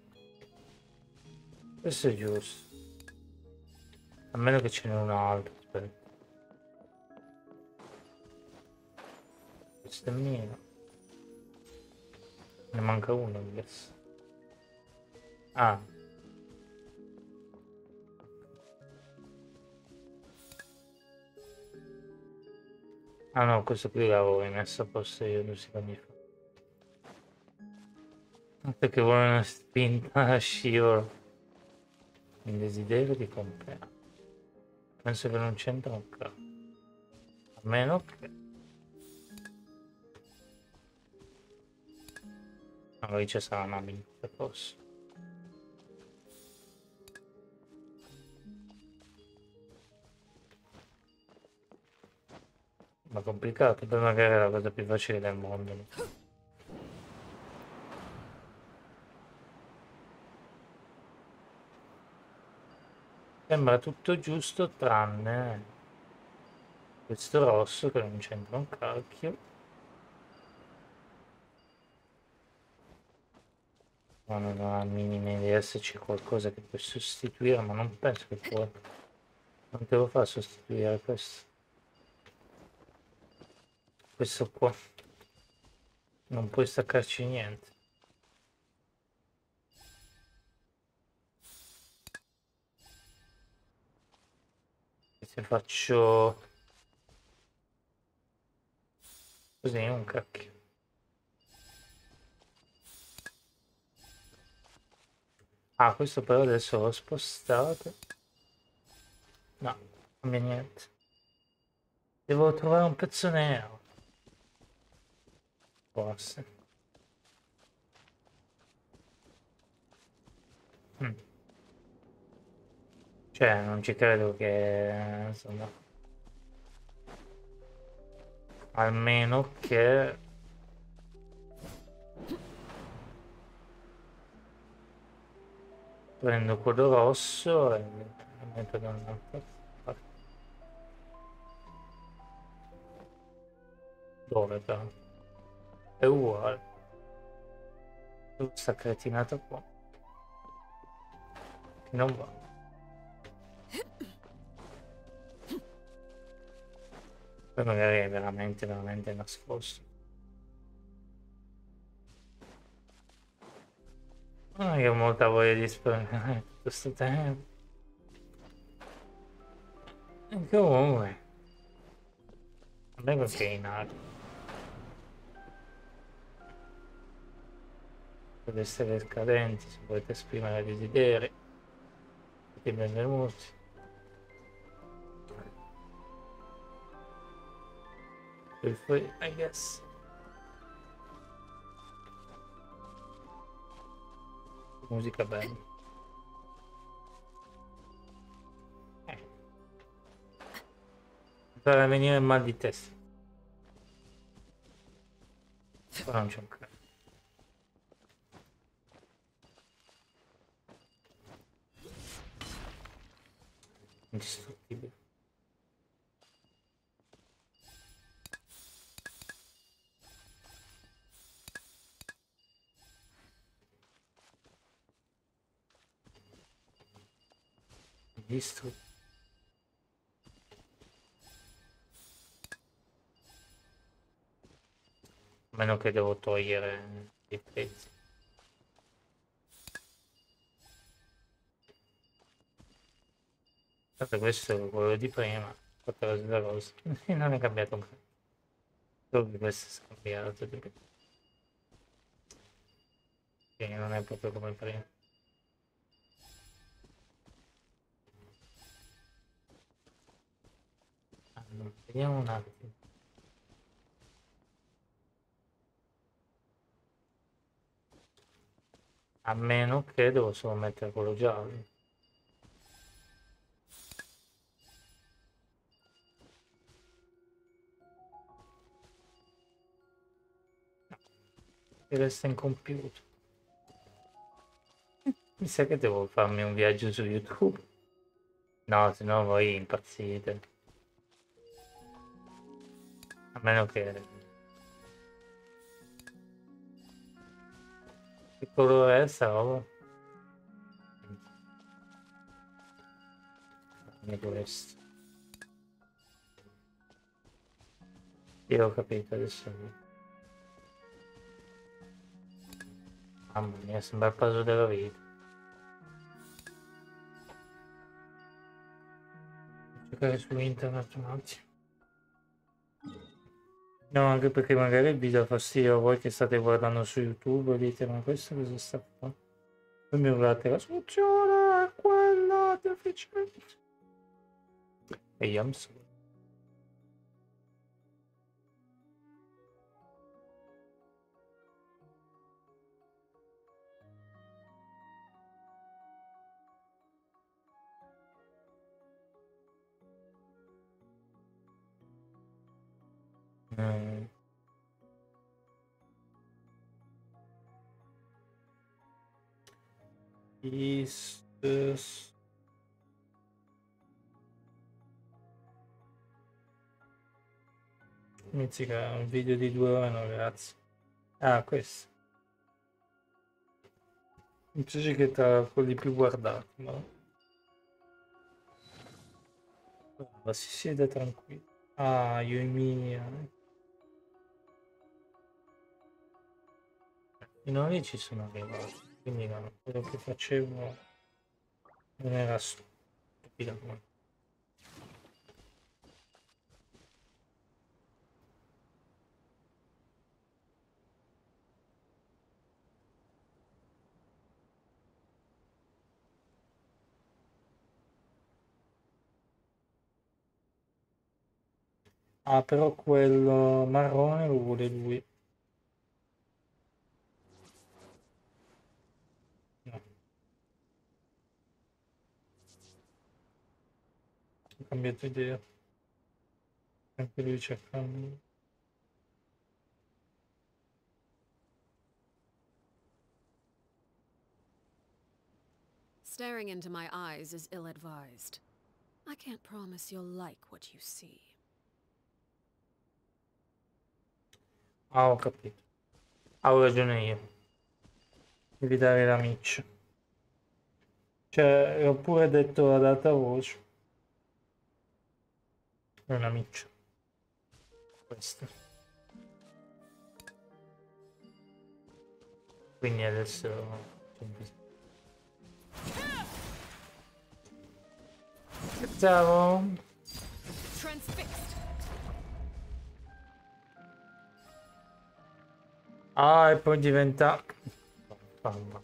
Questo è giusto. A meno che ce n'è un altro. Aspetta. Questo è mio. Ne manca uno, guess. Ah. Ah no, questo qui l'avevo messo a posto io due secondi fa. Perché vuole una spinta a scivolo. Un desiderio di comprare. Penso che non c'entra un cazzo. A meno che... Magari ci sarà una minchia posso. Ma complicato, poi magari è la cosa più facile del mondo. No? Sembra tutto giusto tranne questo rosso che non c'entra un cacchio. Ma non ho la minima idea se c'è qualcosa che puoi sostituire, ma non penso che puoi. Non te lo fa sostituire questo. Questo qua. Non puoi staccarci niente. E se faccio così un cacchio. Ah, questo però adesso l'ho spostato. No, non cambia niente. Devo trovare un pezzo nero. Forse. Mm. Cioè, non ci credo che... insomma... Almeno che... Prendo quello rosso e lo metto da un'altra parte. Dove però? È uguale. Questa cretinata qua. Che non va. Poi magari è veramente, veramente nascosto. Non è che ho molta voglia di spendere tutto questo tempo. E comunque. Vabbè che è in alto. Potete essere scadenti, se volete esprimere desideri. Siete benvenuti. Feel free, I guess. Musica bella. Eh. Farà venire il mal di testa. Qua non c'è un cazzo. Indistruttibile. Distruttibile. A meno che devo togliere i pezzi. Tanto questo è quello di prima, quattro cose da rosa. Non è cambiato un cazzo. Solo che questo è scambiato. Quindi non è proprio come prima. Allora, vediamo un attimo. A meno che devo solo mettere quello giallo. E resta incompiuto. Mi sa che devo farmi un viaggio su YouTube. No, se no voi impazzite. A meno che... Che colore è sta roba? Come questo. Io ho capito adesso. Mamma mia, sembra il puzzle della vita. Cercare su internet un attimo. No, anche perché magari vi dà fastidio a voi che state guardando su YouTube e dite ma questo cosa sta qua? Poi mi urlate la soluzione è quella deficiente. E io am sorry. Mm. Is this... Mizzica, un video di due ore no, grazie. Ah, questo. Mi piace che tra quelli più guardati, no? Ma si siede tranquillo. Ah, io e mia. Fino a lì ci sono arrivato. Quindi no, quello che facevo non era stupido come. Ah, però quello marrone lo vuole lui. No, ho cambiato idea. Anche lui cercando. Staring into my eyes is ill-advised. I can't promise you'll like what you see. Ah, ho capito. Ho ragione io. Devi dare la miccia. Cioè, ho pure detto ad alta voce. È una miccia. Questa. Quindi adesso... Scherzavo? Transfixed. Ah, e poi diventa... Mamma.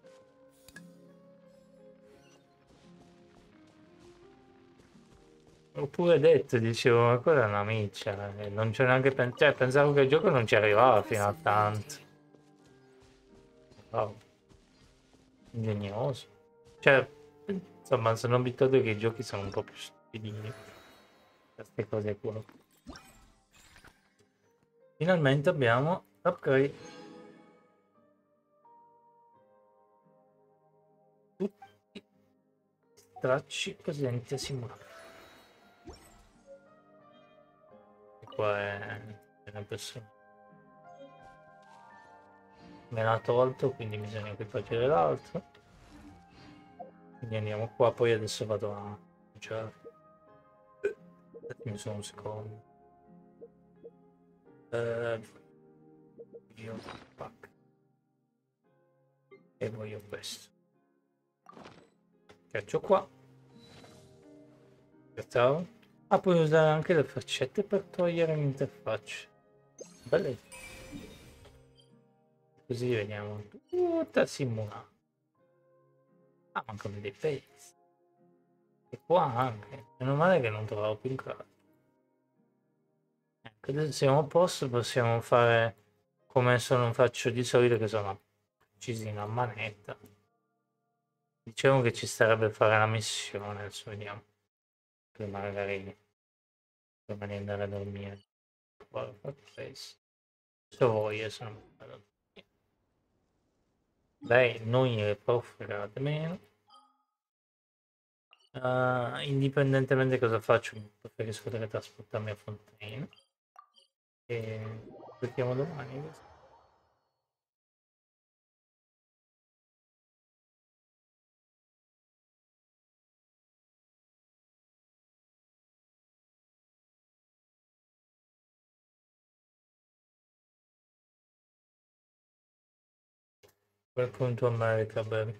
Oppure detto, dicevo, ma quella è una miccia, e non c'è neanche pen- cioè, pensavo che il gioco non ci arrivava fino a tanto. Wow. Ingegnoso. Cioè, insomma, sono abituato che i giochi sono un po' più stupidini. Queste cose qua. Finalmente abbiamo upgrade. Tutti stracci presenti a simulare. E qua è una persona. Me l'ha tolto, quindi bisogna equipaggiare l'altro. Quindi andiamo qua, poi adesso vado a già. Datemi solo un secondo. Uh, io pack. E voglio questo. Caccio qua. Aspettavo. Ah, puoi usare anche le faccette per togliere l'interfaccia. Belle. Così vediamo tutta simulata. Ah, mancano dei pezzi. E qua anche. Meno male che non trovavo più in casa. Ecco, adesso siamo a posto, possiamo fare come adesso non faccio di solito, che sono precisino a manetta. Diciamo che ci starebbe fare la missione, adesso vediamo. Prima magari prima di andare a dormire. Se voglio, se non vado a dormire. Dai, noi le può fregare meno. Uh, indipendentemente cosa faccio, preferisco teletrasportarmi a Fontaine. E aspettiamo domani. Welcome to America, baby.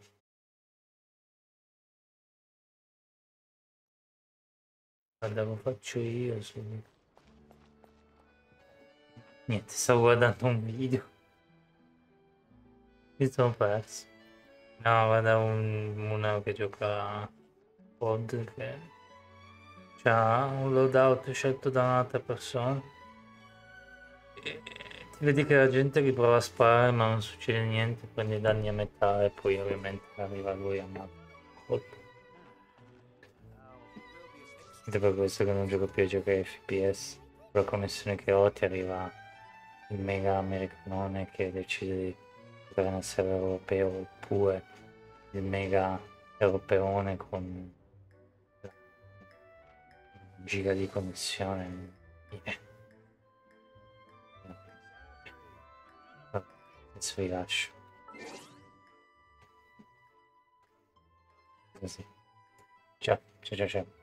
Guarda, lo faccio io subito. Niente, stavo guardando un video. Mi sono perso. No, guarda un, una che gioca pod che c'ha un loadout scelto da un'altra persona. E ti vedi che la gente riprova a sparare ma non succede niente, prende danni a metà e poi ovviamente arriva lui a una colpo. Ed è per questo che non gioco più a giocare F P S. La connessione che ho ti arriva il mega americanone che decide di giocare nel server europeo, oppure il mega europeone con un giga di connessione. Adesso vi lascio. Così. Ciao, ciao, ciao, ciao.